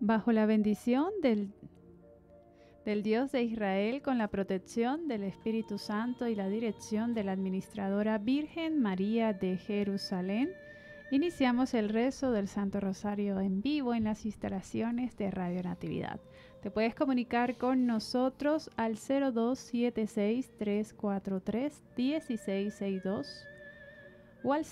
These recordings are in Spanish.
bajo la bendición del Dios de Israel, con la protección del Espíritu Santo y la dirección de la Administradora Virgen María de Jerusalén, iniciamos el rezo del Santo Rosario en vivo en las instalaciones de Radio Natividad. Te puedes comunicar con nosotros al 0276-343-1662 o al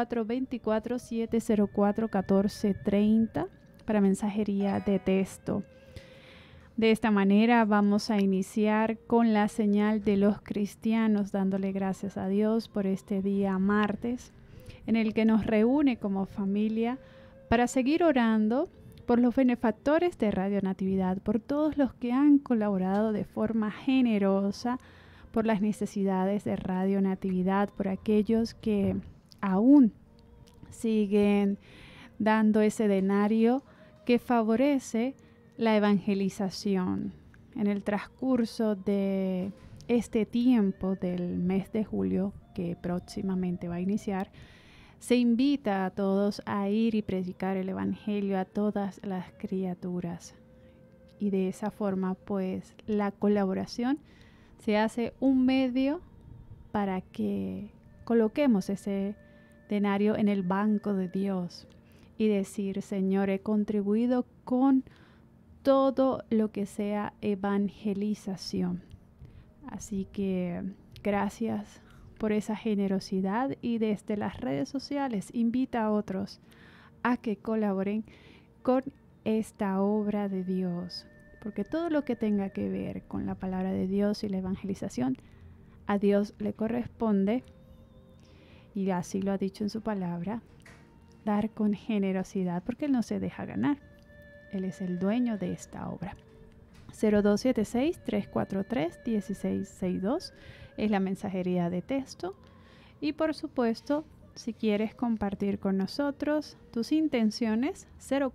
0424-704-1430 para mensajería de texto. De esta manera vamos a iniciar con la señal de los cristianos, dándole gracias a Dios por este día martes, en el que nos reúne como familia para seguir orando por los benefactores de Radio Natividad, por todos los que han colaborado de forma generosa por las necesidades de Radio Natividad, por aquellos que aún siguen dando ese denario que favorece la evangelización. En el transcurso de este tiempo del mes de julio, que próximamente va a iniciar, se invita a todos a ir y predicar el evangelio a todas las criaturas. Y de esa forma, pues, la colaboración se hace un medio para que coloquemos ese denario en el banco de Dios y decir: Señor, he contribuido con todo lo que sea evangelización. Así que gracias por esa generosidad, y desde las redes sociales invita a otros a que colaboren con esta obra de Dios, porque todo lo que tenga que ver con la palabra de Dios y la evangelización, a Dios le corresponde, y así lo ha dicho en su palabra, dar con generosidad, porque Él no se deja ganar. Él es el dueño de esta obra. 0276-343-1662 es la mensajería de texto. Y por supuesto, si quieres compartir con nosotros tus intenciones,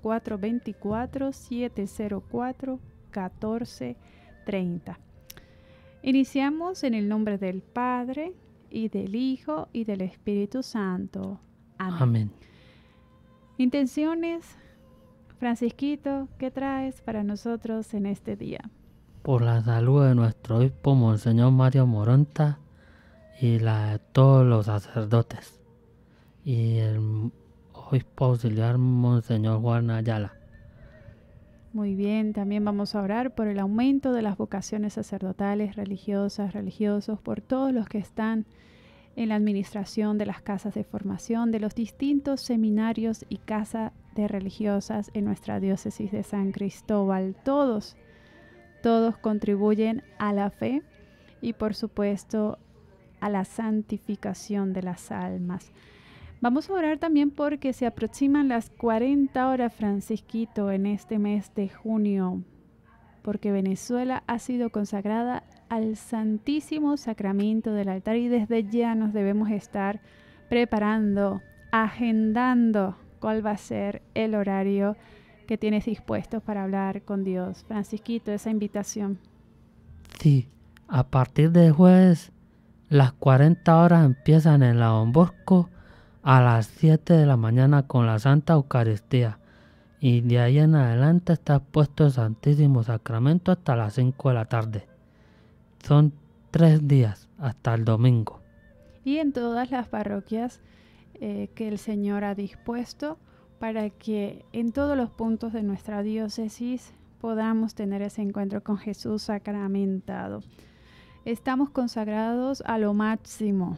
0424-704-1430. Iniciamos en el nombre del Padre, y del Hijo, y del Espíritu Santo. Amén. Amén. Intenciones. Francisquito, ¿qué traes para nosotros en este día? Por la salud de nuestro obispo Monseñor Mario Moronta y la de todos los sacerdotes, y el obispo auxiliar Monseñor Juan Ayala. Muy bien, también vamos a orar por el aumento de las vocaciones sacerdotales, religiosas, religiosos, por todos los que están en la administración de las casas de formación, de los distintos seminarios y casas de religiosas en nuestra diócesis de San Cristóbal. Todos contribuyen a la fe y, por supuesto, a la santificación de las almas. Vamos a orar también porque se aproximan las 40 horas, Francisquito, en este mes de junio, porque Venezuela ha sido consagrada al Santísimo Sacramento del altar, y desde ya nos debemos estar preparando, agendando cuál va a ser el horario que tienes dispuesto para hablar con Dios. Francisquito, esa invitación. Sí, a partir de jueves, las 40 horas empiezan en la Don Bosco a las 7 de la mañana con la Santa Eucaristía, y de ahí en adelante está puesto el Santísimo Sacramento hasta las 5 de la tarde. Son 3 días hasta el domingo. Y en todas las parroquias que el Señor ha dispuesto para que en todos los puntos de nuestra diócesis podamos tener ese encuentro con Jesús sacramentado. Estamos consagrados a lo máximo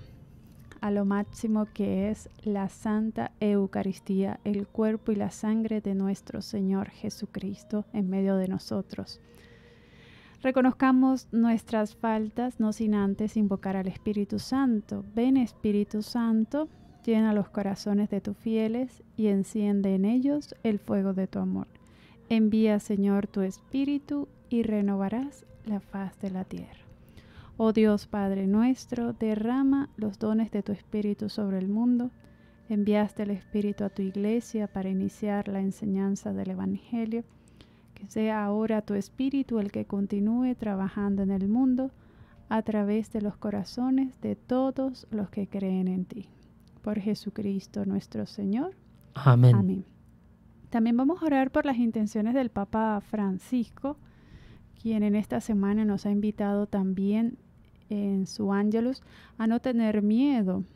que es la Santa Eucaristía, el cuerpo y la sangre de nuestro Señor Jesucristo en medio de nosotros. Reconozcamos nuestras faltas, no sin antes invocar al Espíritu Santo. Ven, Espíritu Santo, llena los corazones de tus fieles y enciende en ellos el fuego de tu amor. Envía, Señor, tu Espíritu y renovarás la faz de la tierra. Oh Dios Padre nuestro, derrama los dones de tu Espíritu sobre el mundo. Enviaste el Espíritu a tu Iglesia para iniciar la enseñanza del Evangelio. Que sea ahora tu Espíritu el que continúe trabajando en el mundo a través de los corazones de todos los que creen en ti. Por Jesucristo nuestro Señor. Amén. Amén. También vamos a orar por las intenciones del Papa Francisco, quien en esta semana nos ha invitado también en su Ángelus a no tener miedo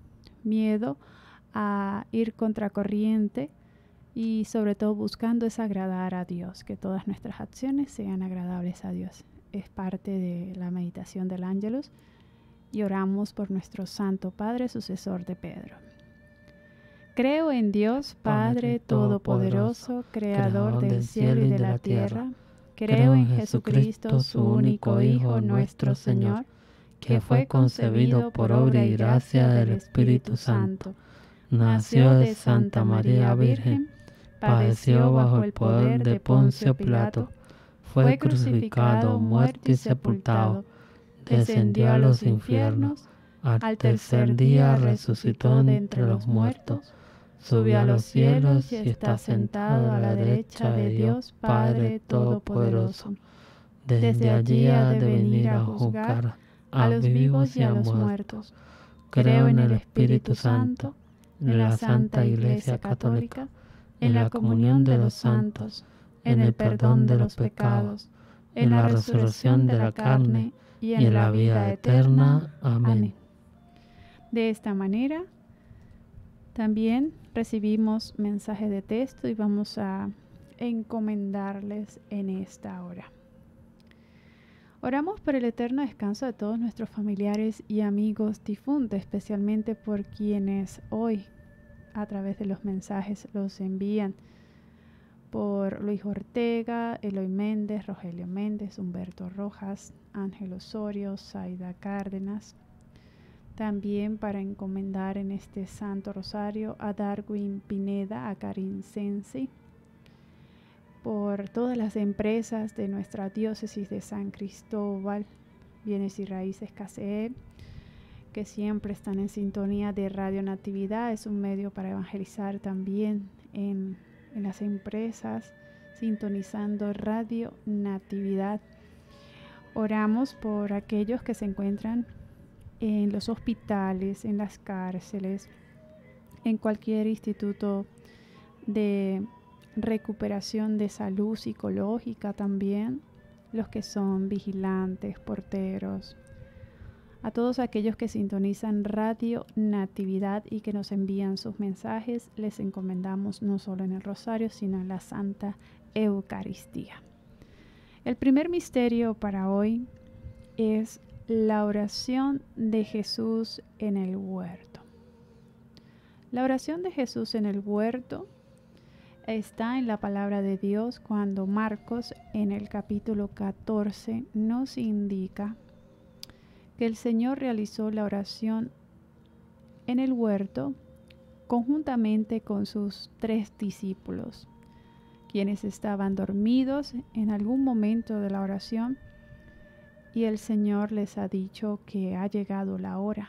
a ir contracorriente y sobre todo buscando es agradar a Dios, que todas nuestras acciones sean agradables a Dios. Es parte de la meditación del Ángelus y oramos por nuestro Santo Padre, sucesor de Pedro. Creo en Dios, Padre Todopoderoso, Creador del cielo y de la tierra. Creo en Jesucristo, su único Hijo, nuestro Señor, que fue concebido por obra y gracia del Espíritu Santo. Nació de Santa María Virgen, padeció bajo el poder de Poncio Pilato, fue crucificado, muerto y sepultado, descendió a los infiernos, al tercer día resucitó de entre los muertos, subió a los cielos y está sentado a la derecha de Dios Padre Todopoderoso. Desde allí ha de venir a juzgar a los vivos y a los muertos. Creo en el Espíritu Santo, en la Santa Iglesia Católica, en la comunión de los santos, en el perdón de los pecados, en la resurrección de la carne y en la vida eterna. Amén. De esta manera, también recibimos mensaje de texto y vamos a encomendarles en esta hora. Oramos por el eterno descanso de todos nuestros familiares y amigos difuntos, especialmente por quienes hoy a través de los mensajes los envían. Por Luis Ortega, Eloy Méndez, Rogelio Méndez, Humberto Rojas, Ángel Osorio, Zaida Cárdenas. También para encomendar en este Santo Rosario a Darwin Pineda, a Karin Sensi, por todas las empresas de nuestra diócesis de San Cristóbal, Bienes y Raíces KCE, que siempre están en sintonía de Radio Natividad. Es un medio para evangelizar también en las empresas, sintonizando Radio Natividad. Oramos por aquellos que se encuentran en los hospitales, en las cárceles, en cualquier instituto de recuperación de salud psicológica también, los que son vigilantes, porteros, a todos aquellos que sintonizan Radio Natividad y que nos envían sus mensajes, les encomendamos no solo en el Rosario, sino en la Santa Eucaristía. El primer misterio para hoy es la oración de Jesús en el huerto. La oración de Jesús en el huerto está en la palabra de Dios cuando Marcos en el capítulo 14 nos indica que el Señor realizó la oración en el huerto conjuntamente con sus 3 discípulos, quienes estaban dormidos en algún momento de la oración, y el Señor les ha dicho que ha llegado la hora.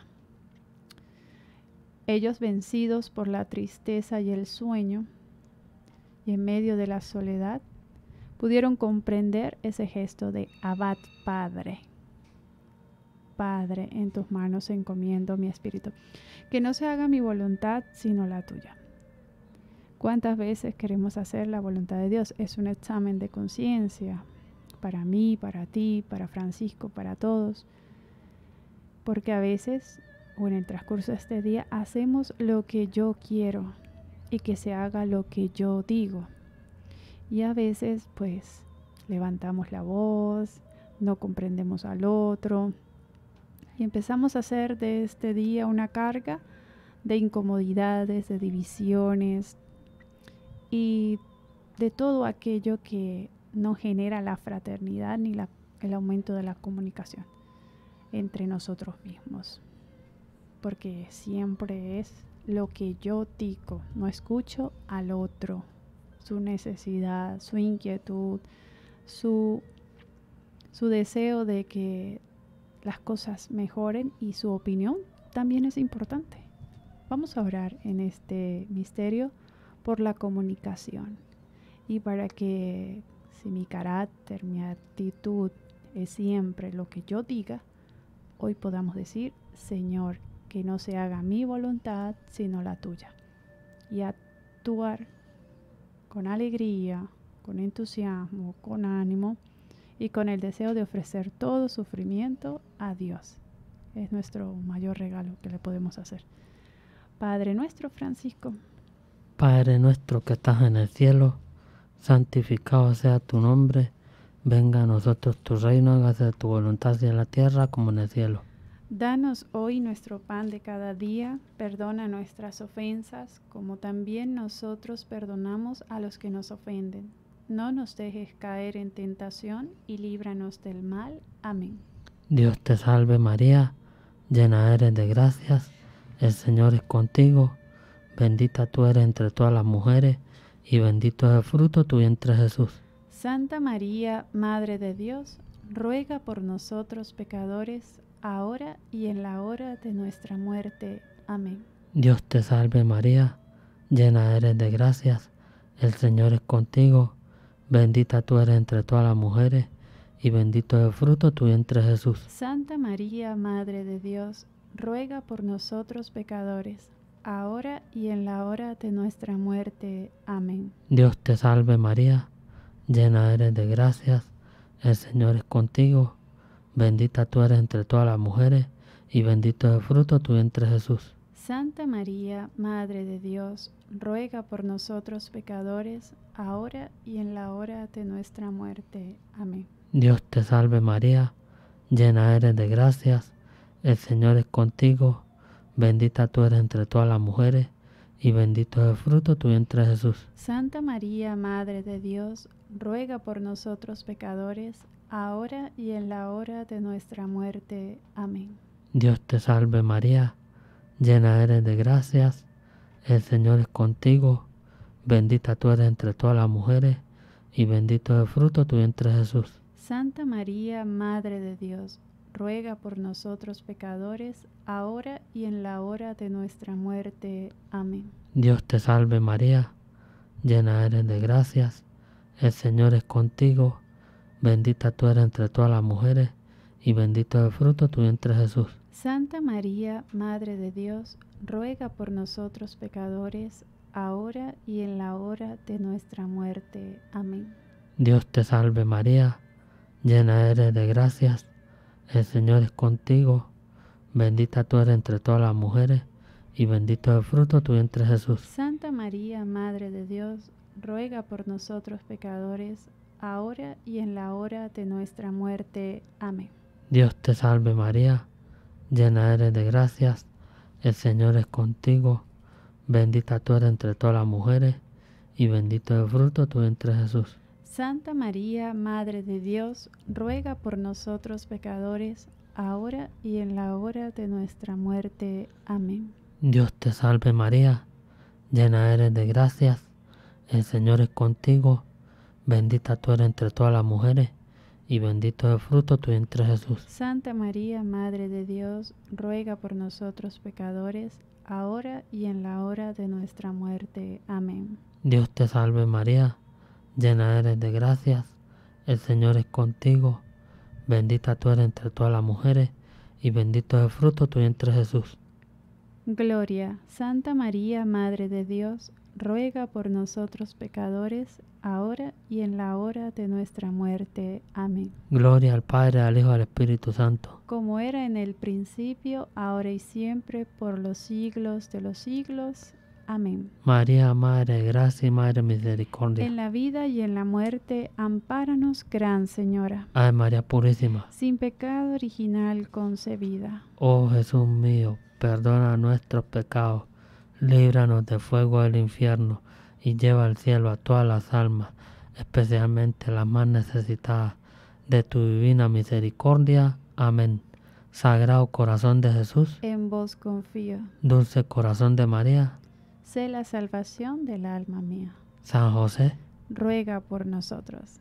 Ellos, vencidos por la tristeza y el sueño, y en medio de la soledad, pudieron comprender ese gesto de Abad Padre. Padre, en tus manos encomiendo mi espíritu. Que no se haga mi voluntad, sino la tuya. ¿Cuántas veces queremos hacer la voluntad de Dios? Es un examen de conciencia para mí, para ti, para Francisco, para todos. Porque a veces, o en el transcurso de este día, hacemos lo que yo quiero y que se haga lo que yo digo. Y a veces, pues, levantamos la voz, no comprendemos al otro y empezamos a hacer de este día una carga de incomodidades, de divisiones y de todo aquello que no genera la fraternidad ni el aumento de la comunicación entre nosotros mismos. Porque siempre es lo que yo digo, no escucho al otro, su necesidad, su inquietud, su deseo de que las cosas mejoren, y su opinión también es importante. Vamos a orar en este misterio por la comunicación y para que, si mi carácter, mi actitud es siempre lo que yo diga, hoy podamos decir: Señor, que no se haga mi voluntad sino la tuya, y actuar con alegría, con entusiasmo, con ánimo y con el deseo de ofrecer todo sufrimiento a Dios. Es nuestro mayor regalo que le podemos hacer. Padre nuestro, Francisco. Padre nuestro que estás en el cielo, santificado sea tu nombre. Venga a nosotros tu reino, hágase tu voluntad así en la tierra como en el cielo. Danos hoy nuestro pan de cada día, perdona nuestras ofensas, como también nosotros perdonamos a los que nos ofenden. No nos dejes caer en tentación y líbranos del mal. Amén. Dios te salve María, llena eres de gracias, el Señor es contigo, bendita tú eres entre todas las mujeres, y bendito es el fruto de tu vientre Jesús. Santa María, Madre de Dios, ruega por nosotros pecadores, ahora y en la hora de nuestra muerte. Amén. Dios te salve María, llena eres de gracias, el Señor es contigo, bendita tú eres entre todas las mujeres, y bendito es el fruto de tu vientre Jesús. Santa María, Madre de Dios, ruega por nosotros pecadores, ahora y en la hora de nuestra muerte. Amén. Dios te salve María, llena eres de gracias, el Señor es contigo, bendita tú eres entre todas las mujeres, y bendito es el fruto de tu vientre Jesús. Santa María, Madre de Dios, ruega por nosotros pecadores, ahora y en la hora de nuestra muerte. Amén. Dios te salve María, llena eres de gracias, el Señor es contigo, bendita tú eres entre todas las mujeres, y bendito es el fruto de tu vientre Jesús. Santa María, Madre de Dios, ruega por nosotros pecadores, ahora y en la hora de nuestra muerte. Amén. Dios te salve María, llena eres de gracias, el Señor es contigo, bendita tú eres entre todas las mujeres, y bendito es el fruto de tu vientre Jesús. Santa María, Madre de Dios, ruega por nosotros pecadores, ahora y en la hora de nuestra muerte. Amén. Dios te salve María, llena eres de gracias, el Señor es contigo, bendita tú eres entre todas las mujeres, y bendito es el fruto de tu vientre Jesús. Santa María, Madre de Dios, ruega por nosotros pecadores, ahora y en la hora de nuestra muerte. Amén. Dios te salve María, llena eres de gracias, el Señor es contigo, bendita tú eres entre todas las mujeres, y bendito es el fruto de tu vientre Jesús. Santa María, Madre de Dios, ruega por nosotros pecadores, ahora y en la hora de nuestra muerte. Amén. Dios te salve María, llena eres de gracias, el Señor es contigo, bendita tú eres entre todas las mujeres, y bendito es el fruto de tu vientre Jesús. Santa María, Madre de Dios, ruega por nosotros pecadores, ahora y en la hora de nuestra muerte. Amén. Dios te salve María, llena eres de gracias, el Señor es contigo, bendita tú eres entre todas las mujeres, y bendito es el fruto de tu vientre Jesús. Santa María, Madre de Dios, ruega por nosotros pecadores, ahora y en la hora de nuestra muerte. Amén. Dios te salve María, llena eres de gracias, el Señor es contigo, bendita tú eres entre todas las mujeres, y bendito es el fruto de tu vientre Jesús. Gloria, Santa María, Madre de Dios, ruega por nosotros pecadores, ahora y en la hora de nuestra muerte. Amén. Gloria al Padre, al Hijo y al Espíritu Santo. Como era en el principio, ahora y siempre, por los siglos de los siglos. Amén. María, Madre de gracia y Madre de misericordia. En la vida y en la muerte, ampáranos, Gran Señora. Ave María Purísima. Sin pecado original concebida. Oh Jesús mío, perdona nuestros pecados, líbranos del fuego del infierno, y lleva al cielo a todas las almas, especialmente las más necesitadas de tu divina misericordia. Amén. Sagrado Corazón de Jesús, En vos confío. Dulce Corazón de María, Sé la salvación del alma mía. San José, Ruega por nosotros.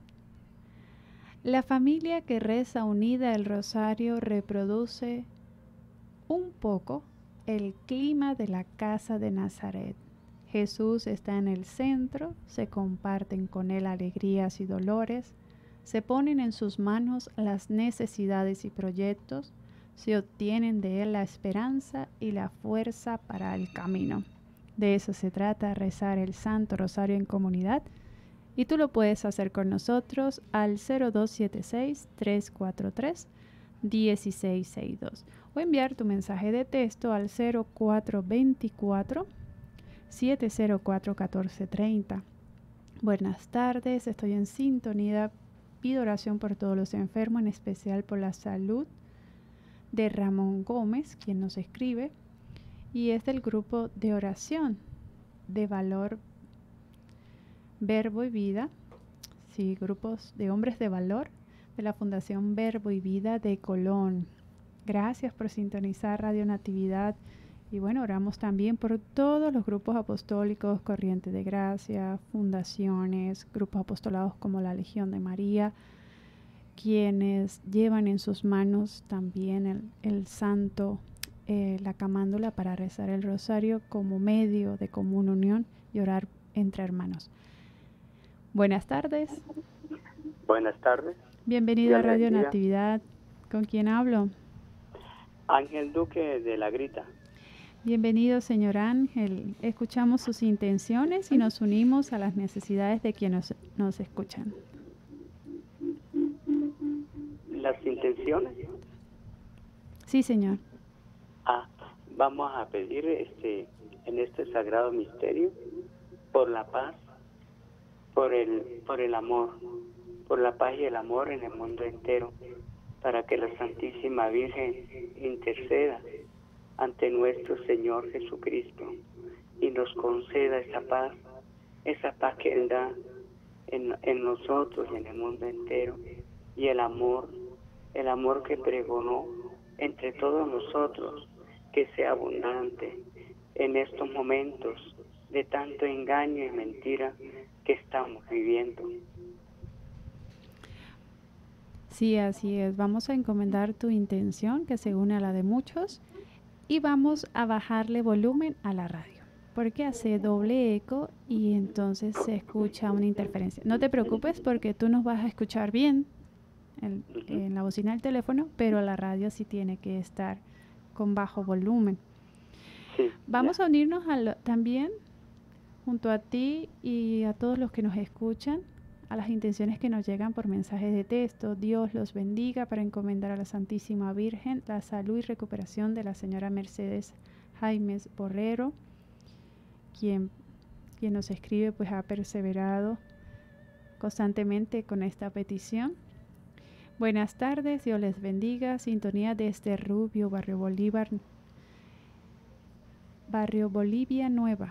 La familia que reza unida el rosario reproduce un poco el clima de la casa de Nazaret. Jesús está en el centro, se comparten con él alegrías y dolores, se ponen en sus manos las necesidades y proyectos, se obtienen de él la esperanza y la fuerza para el camino. De eso se trata rezar el Santo Rosario en comunidad, Y tú lo puedes hacer con nosotros al 0276-343-1662 o enviar tu mensaje de texto al 0424-704-1430. Buenas tardes, estoy en sintonía. Pido oración por todos los enfermos, en especial por la salud de Ramón Gómez, quien nos escribe, y es del grupo de oración de Valor, Verbo y Vida, sí, grupos de hombres de valor de la Fundación Verbo y Vida de Colón. Gracias por sintonizar Radio Natividad. Y bueno, oramos también por todos los grupos apostólicos, Corriente de Gracia, fundaciones, grupos apostolados como la Legión de María, quienes llevan en sus manos también el santo, la camándula para rezar el rosario como medio de común unión y orar entre hermanos. Buenas tardes. Buenas tardes. Bienvenido a Radio Natividad. ¿Con quién hablo? Ángel Duque de La Grita. Bienvenido, señor Ángel. Escuchamos sus intenciones y nos unimos a las necesidades de quienes nos escuchan. ¿Las intenciones? Sí, señor. Vamos a pedir en este sagrado misterio por la paz, por el amor, por la paz y el amor en el mundo entero, para que la Santísima Virgen interceda ante nuestro Señor Jesucristo y nos conceda esa paz que Él da en nosotros y en el mundo entero, y el amor que pregonó entre todos nosotros, que sea abundante en estos momentos de tanto engaño y mentira que estamos viviendo. Sí, así es. Vamos a encomendar tu intención, que se une a la de muchos, y vamos a bajarle volumen a la radio, porque hace doble eco y entonces se escucha una interferencia. No te preocupes, porque tú nos vas a escuchar bien en la bocina del teléfono, pero la radio sí tiene que estar con bajo volumen. Sí, vamos a unirnos también junto a ti y a todos los que nos escuchan a las intenciones que nos llegan por mensajes de texto. Dios los bendiga, para encomendar a la Santísima Virgen la salud y recuperación de la señora Mercedes Jaimes Borrero, quien nos escribe, pues ha perseverado constantemente con esta petición. Buenas tardes, Dios les bendiga. Sintonía desde Rubio, Barrio Bolivia Nueva.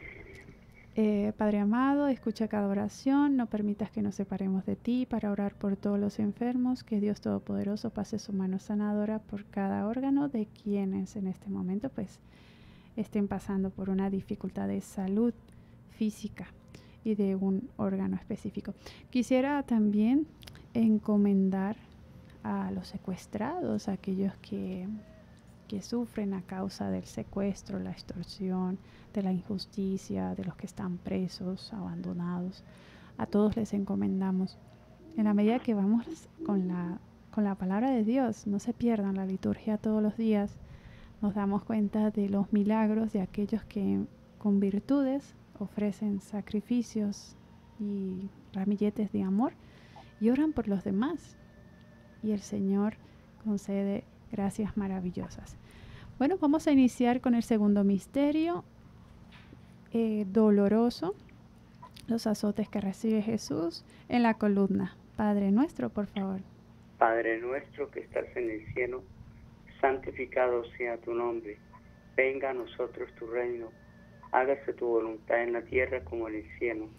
Padre amado, escucha cada oración, no permitas que nos separemos de ti para orar por todos los enfermos, que Dios Todopoderoso pase su mano sanadora por cada órgano de quienes en este momento pues estén pasando por una dificultad de salud física y de un órgano específico. Quisiera también encomendar a los secuestrados, a aquellos que sufren a causa del secuestro, la extorsión, de la injusticia, de los que están presos, abandonados. A todos les encomendamos. En la medida que vamos con la palabra de Dios, no se pierdan la liturgia todos los días, nos damos cuenta de los milagros de aquellos que con virtudes ofrecen sacrificios y ramilletes de amor y oran por los demás. Y el Señor concede gracias maravillosas. Bueno, vamos a iniciar con el segundo misterio doloroso, los azotes que recibe Jesús en la columna. Padre nuestro, por favor. Padre nuestro que estás en el cielo, santificado sea tu nombre. Venga a nosotros tu reino. Hágase tu voluntad en la tierra como en el cielo.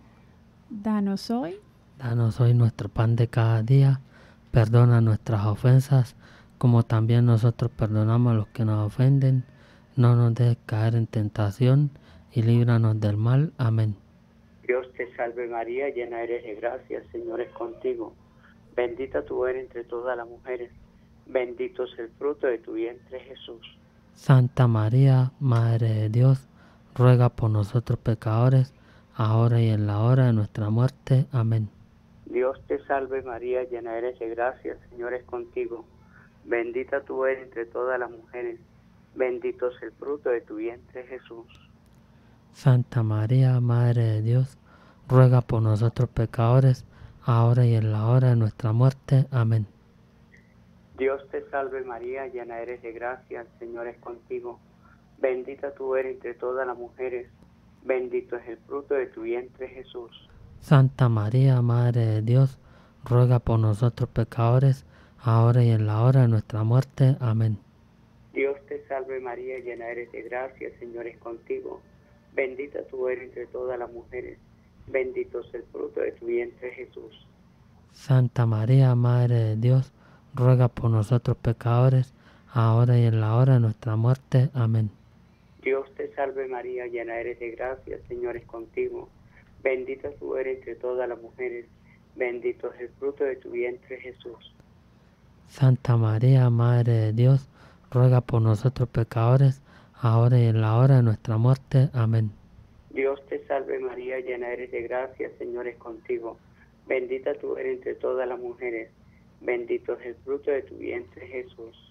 Danos hoy nuestro pan de cada día. Perdona nuestras ofensas, como también nosotros perdonamos a los que nos ofenden. No nos dejes caer en tentación y líbranos del mal. Amén. Dios te salve María, llena eres de gracia, el Señor es contigo. Bendita tú eres entre todas las mujeres, bendito es el fruto de tu vientre Jesús. Santa María, Madre de Dios, ruega por nosotros pecadores, ahora y en la hora de nuestra muerte. Amén. Dios te salve María, llena eres de gracia, el Señor es contigo. Bendita tú eres entre todas las mujeres, bendito es el fruto de tu vientre Jesús. Santa María, Madre de Dios, ruega por nosotros pecadores, ahora y en la hora de nuestra muerte. Amén. Dios te salve María, llena eres de gracia, el Señor es contigo. Bendita tú eres entre todas las mujeres, bendito es el fruto de tu vientre Jesús. Santa María, Madre de Dios, ruega por nosotros pecadores, ahora y en la hora de nuestra muerte. Amén. Dios te salve María, llena eres de gracia, el Señor es contigo. Bendita tú eres entre todas las mujeres, bendito es el fruto de tu vientre Jesús. Santa María, Madre de Dios, ruega por nosotros pecadores, ahora y en la hora de nuestra muerte. Amén. Dios te salve María, llena eres de gracia, el Señor es contigo. Bendita tú eres entre todas las mujeres, bendito es el fruto de tu vientre Jesús. Santa María, Madre de Dios, ruega por nosotros pecadores, ahora y en la hora de nuestra muerte. Amén. Dios te salve María, llena eres de gracia, el Señor es contigo. Bendita tú eres entre todas las mujeres, bendito es el fruto de tu vientre Jesús.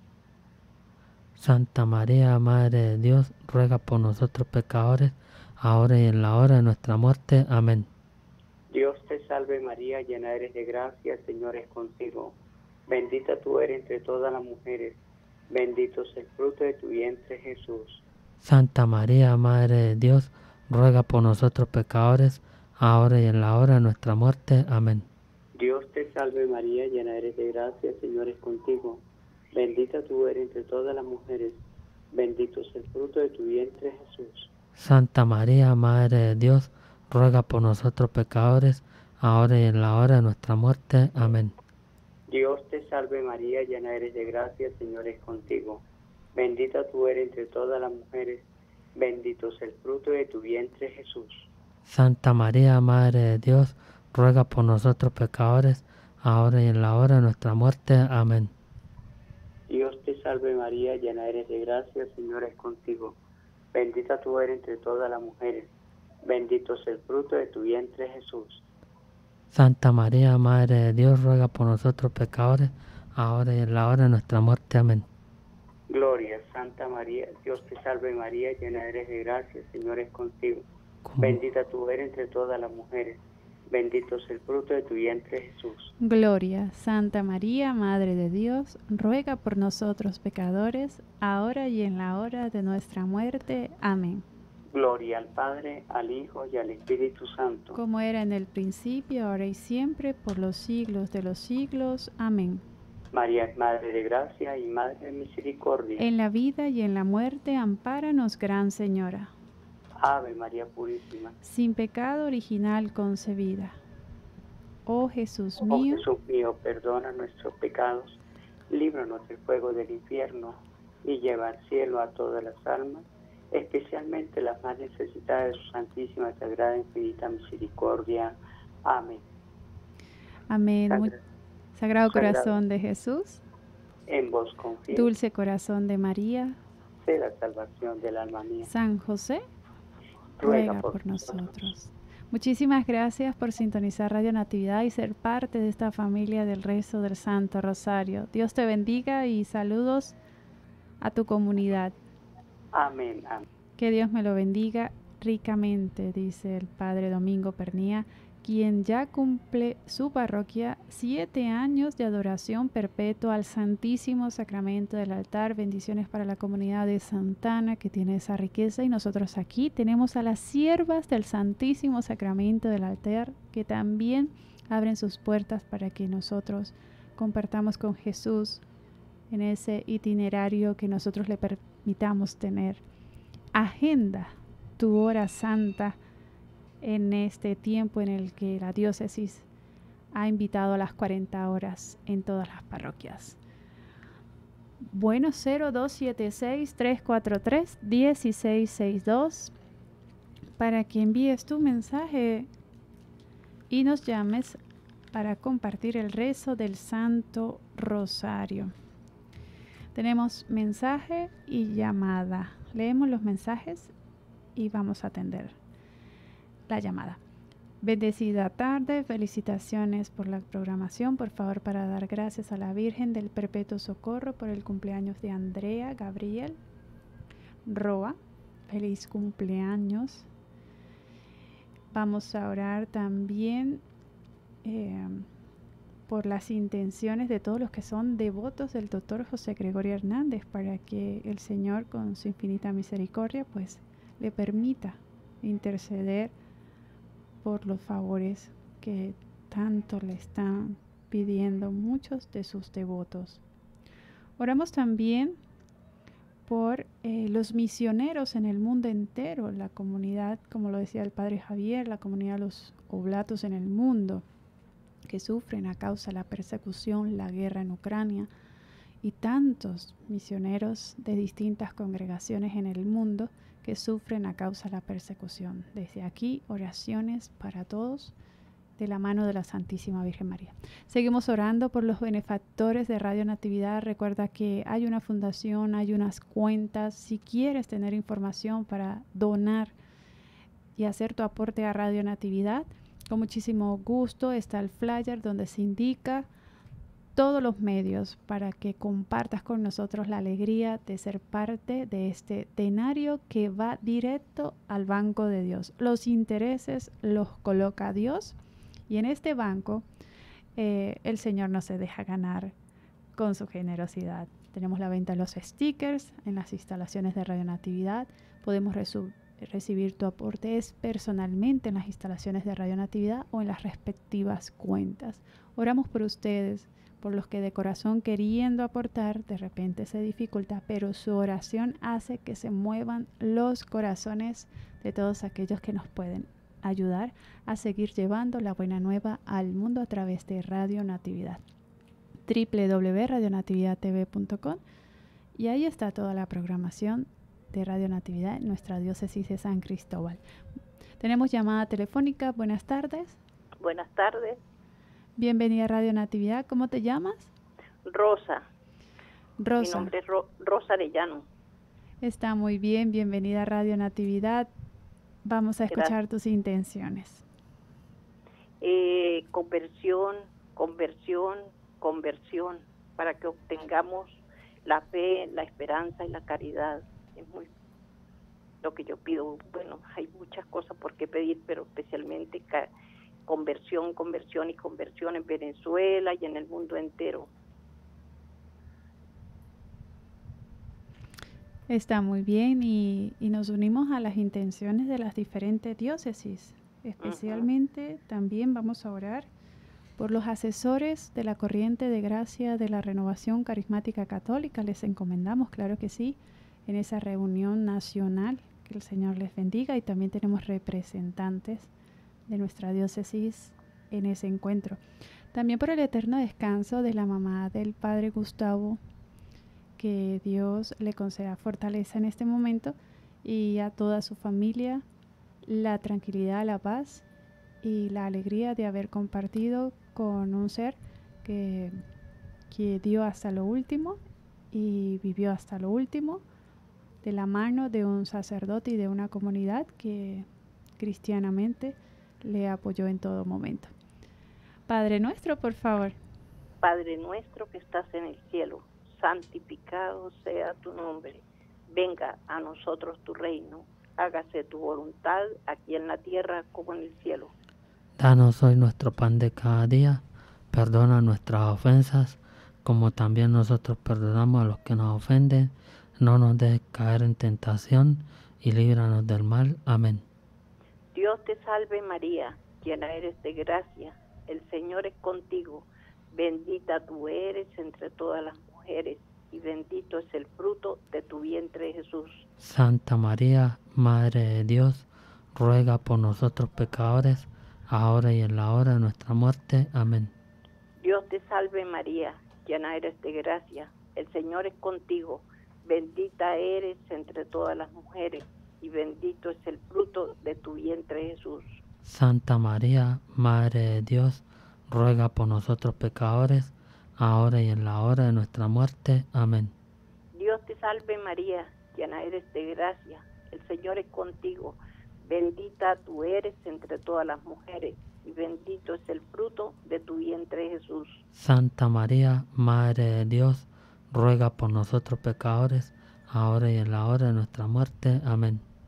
Santa María, Madre de Dios, ruega por nosotros pecadores, ahora y en la hora de nuestra muerte. Amén. Dios te salve María, llena eres de gracia, el Señor es contigo. Bendita tú eres entre todas las mujeres, bendito es el fruto de tu vientre Jesús. Santa María, Madre de Dios, ruega por nosotros pecadores, ahora y en la hora de nuestra muerte. Amén. Dios te salve María, llena eres de gracia, el Señor es contigo. Bendita tú eres entre todas las mujeres, bendito es el fruto de tu vientre Jesús. Santa María, Madre de Dios, ruega por nosotros pecadores, ahora y en la hora de nuestra muerte. Amén. Dios te salve María, llena eres de gracia, el Señor es contigo. Bendita tú eres entre todas las mujeres, bendito es el fruto de tu vientre Jesús. Santa María, Madre de Dios, ruega por nosotros pecadores, ahora y en la hora de nuestra muerte. Amén. Dios te salve María, llena eres de gracia, el Señor es contigo. Bendita tú eres entre todas las mujeres, bendito es el fruto de tu vientre Jesús. Santa María, Madre de Dios, ruega por nosotros pecadores, ahora y en la hora de nuestra muerte. Amén. Gloria, Santa María, Dios te salve María, llena eres de gracia, el Señor es contigo. Como- Bendita tú eres entre todas las mujeres, bendito es el fruto de tu vientre Jesús. Gloria, Santa María, Madre de Dios, ruega por nosotros pecadores, ahora y en la hora de nuestra muerte. Amén. Gloria al Padre, al Hijo y al Espíritu Santo. Como era en el principio, ahora y siempre, por los siglos de los siglos. Amén. María es Madre de Gracia y Madre de Misericordia. En la vida y en la muerte, ampáranos, Gran Señora. Ave María Purísima. Sin pecado original concebida. Oh Jesús Oh mío, Jesús mío, perdona nuestros pecados, líbranos del fuego del infierno y lleva al cielo a todas las almas, especialmente las más necesitadas de su Santísima, Sagrada, Infinita Misericordia. Amén. amén. Sagrado Sagrado Corazón de Jesús, En vos confío, Dulce Corazón de María, sé la salvación del alma mía. San José, ruega por nosotros. Muchísimas gracias por sintonizar Radio Natividad y ser parte de esta familia del rezo del Santo Rosario. Dios te bendiga y saludos a tu comunidad. Amén, amén. Que Dios me lo bendiga ricamente, dice el Padre Domingo Pernía, quien ya cumple su parroquia 7 años de adoración perpetua al Santísimo Sacramento del altar. Bendiciones para la comunidad de Santana que tiene esa riqueza, y nosotros aquí tenemos a las siervas del Santísimo Sacramento del altar que también abren sus puertas para que nosotros compartamos con Jesús en ese itinerario que nosotros le permitamos tener. Agenda tu hora santa en este tiempo en el que la diócesis ha invitado a las 40 horas en todas las parroquias. Bueno, 0276-343-1662 para que envíes tu mensaje y nos llames para compartir el rezo del Santo Rosario. Tenemos mensaje y llamada. Leemos los mensajes y vamos a atender la llamada. Bendecida tarde, felicitaciones por la programación. Por favor, para dar gracias a la Virgen del Perpetuo Socorro por el cumpleaños de Andrea Gabriel Roa. Feliz cumpleaños. Vamos a orar también por las intenciones de todos los que son devotos del doctor José Gregorio Hernández, para que el Señor, con su infinita misericordia, pues le permita interceder por los favores que tanto le están pidiendo muchos de sus devotos. Oramos también por los misioneros en el mundo entero, la comunidad, como lo decía el Padre Javier, la comunidad de los oblatos en el mundo, que sufren a causa de la persecución, la guerra en Ucrania, y tantos misioneros de distintas congregaciones en el mundo que sufren a causa de la persecución. Desde aquí, oraciones para todos de la mano de la Santísima Virgen María. Seguimos orando por los benefactores de Radio Natividad. Recuerda que hay una fundación, hay unas cuentas. Si quieres tener información para donar y hacer tu aporte a Radio Natividad, con muchísimo gusto está el flyer donde se indica todos los medios para que compartas con nosotros la alegría de ser parte de este denario que va directo al banco de Dios. Los intereses los coloca Dios, y en este banco el Señor no se deja ganar con su generosidad. Tenemos la venta de los stickers en las instalaciones de Radio Natividad. Podemos recibir tu aporte personalmente en las instalaciones de Radio Natividad o en las respectivas cuentas. Oramos por ustedes, por los que de corazón queriendo aportar de repente se dificulta, pero su oración hace que se muevan los corazones de todos aquellos que nos pueden ayudar a seguir llevando la buena nueva al mundo a través de Radio Natividad. www.radionatividadtv.com, y ahí está toda la programación de Radio Natividad en nuestra diócesis de San Cristóbal. Tenemos llamada telefónica. Buenas tardes. Buenas tardes. Bienvenida a Radio Natividad. ¿Cómo te llamas? Rosa. Rosa. Mi nombre es Rosa Arellano. Está muy bien. Bienvenida a Radio Natividad. Vamos a escuchar tus intenciones. Conversión, para que obtengamos la fe, la esperanza y la caridad. Es muy lo que yo pido. Bueno, hay muchas cosas por qué pedir, pero especialmente conversión en Venezuela y en el mundo entero. Está muy bien, y nos unimos a las intenciones de las diferentes diócesis. Especialmente también vamos a orar por los asesores de la corriente de gracia de la Renovación Carismática Católica. Les encomendamos, claro que sí, en esa reunión nacional. Que el Señor les bendiga, y también tenemos representantes de nuestra diócesis en ese encuentro. También por el eterno descanso de la mamá del Padre Gustavo, que Dios le conceda fortaleza en este momento, y a toda su familia la tranquilidad, la paz y la alegría de haber compartido con un ser que dio hasta lo último y vivió hasta lo último, de la mano de un sacerdote y de una comunidad que cristianamente le apoyó en todo momento. Padre nuestro, por favor. Padre nuestro que estás en el cielo, santificado sea tu nombre. Venga a nosotros tu reino. Hágase tu voluntad aquí en la tierra como en el cielo. Danos hoy nuestro pan de cada día. Perdona nuestras ofensas, como también nosotros perdonamos a los que nos ofenden. No nos dejes caer en tentación, y líbranos del mal. Amén. Dios te salve María, llena eres de gracia. El Señor es contigo. Bendita tú eres entre todas las mujeres, y bendito es el fruto de tu vientre, Jesús. Santa María, Madre de Dios, ruega por nosotros pecadores, ahora y en la hora de nuestra muerte. Amén. Dios te salve María, llena eres de gracia. El Señor es contigo. Bendita eres entre todas las mujeres, y bendito es el fruto de tu vientre, Jesús. Santa María, Madre de Dios, ruega por nosotros pecadores, ahora y en la hora de nuestra muerte. Amén. Dios te salve María, llena eres de gracia. El Señor es contigo. Bendita tú eres entre todas las mujeres, y bendito es el fruto de tu vientre, Jesús. Santa María, Madre de Dios, ruega por nosotros pecadores, ahora y en la hora de nuestra muerte. Amén.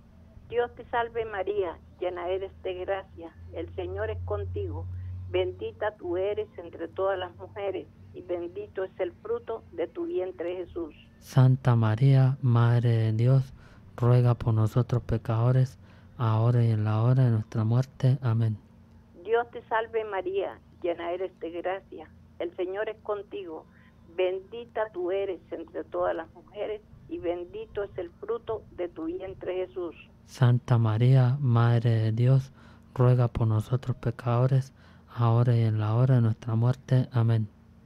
Dios te salve María, llena eres de gracia, el Señor es contigo. Bendita tú eres entre todas las mujeres, y bendito es el fruto de tu vientre Jesús. Santa María, Madre de Dios, ruega por nosotros pecadores, ahora y en la hora de nuestra muerte. Amén. Dios te salve María, llena eres de gracia, el Señor es contigo. Bendita tú eres entre todas las mujeres, y bendito es el fruto de tu vientre Jesús. Santa María, Madre de Dios, ruega por nosotros pecadores, ahora y en la hora de nuestra muerte. Amén.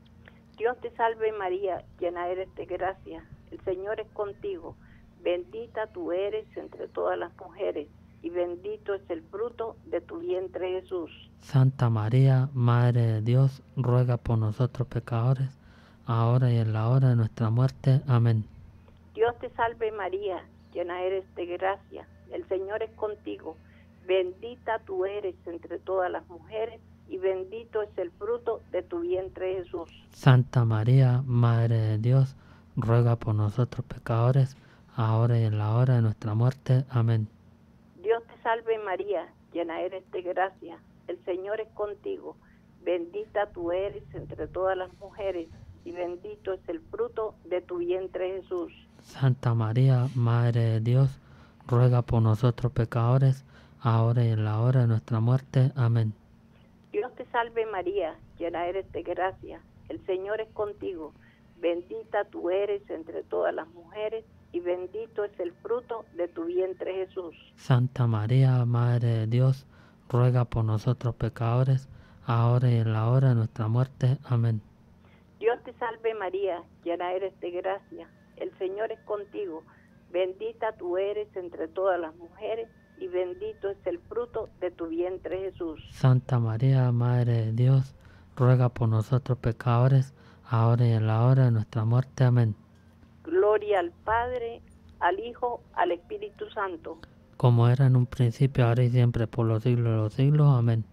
Dios te salve María, llena eres de gracia, el Señor es contigo. Bendita tú eres entre todas las mujeres, y bendito es el fruto de tu vientre Jesús. Santa María, Madre de Dios, ruega por nosotros pecadores, ahora y en la hora de nuestra muerte. Amén. Dios te salve María, llena eres de gracia, el Señor es contigo. Bendita tú eres entre todas las mujeres, y bendito es el fruto de tu vientre Jesús. Santa María, Madre de Dios, ruega por nosotros pecadores, ahora y en la hora de nuestra muerte. Amén. Dios te salve María, llena eres de gracia, el Señor es contigo. Bendita tú eres entre todas las mujeres, y bendito es el fruto de tu vientre Jesús. Santa María, Madre de Dios, ruega por nosotros pecadores, ahora y en la hora de nuestra muerte. Amén. Dios te salve María, llena eres de gracia, el Señor es contigo. Bendita tú eres entre todas las mujeres, y bendito es el fruto de tu vientre Jesús. Santa María, Madre de Dios, ruega por nosotros pecadores, ahora y en la hora de nuestra muerte. Amén. Dios te salve María, llena eres de gracia, el Señor es contigo. Bendita tú eres entre todas las mujeres, y bendito es el fruto de tu vientre Jesús. Santa María, Madre de Dios, ruega por nosotros pecadores, ahora y en la hora de nuestra muerte. Amén. Gloria al Padre, al Hijo, al Espíritu Santo. Como era en un principio, ahora y siempre, por los siglos de los siglos. Amén.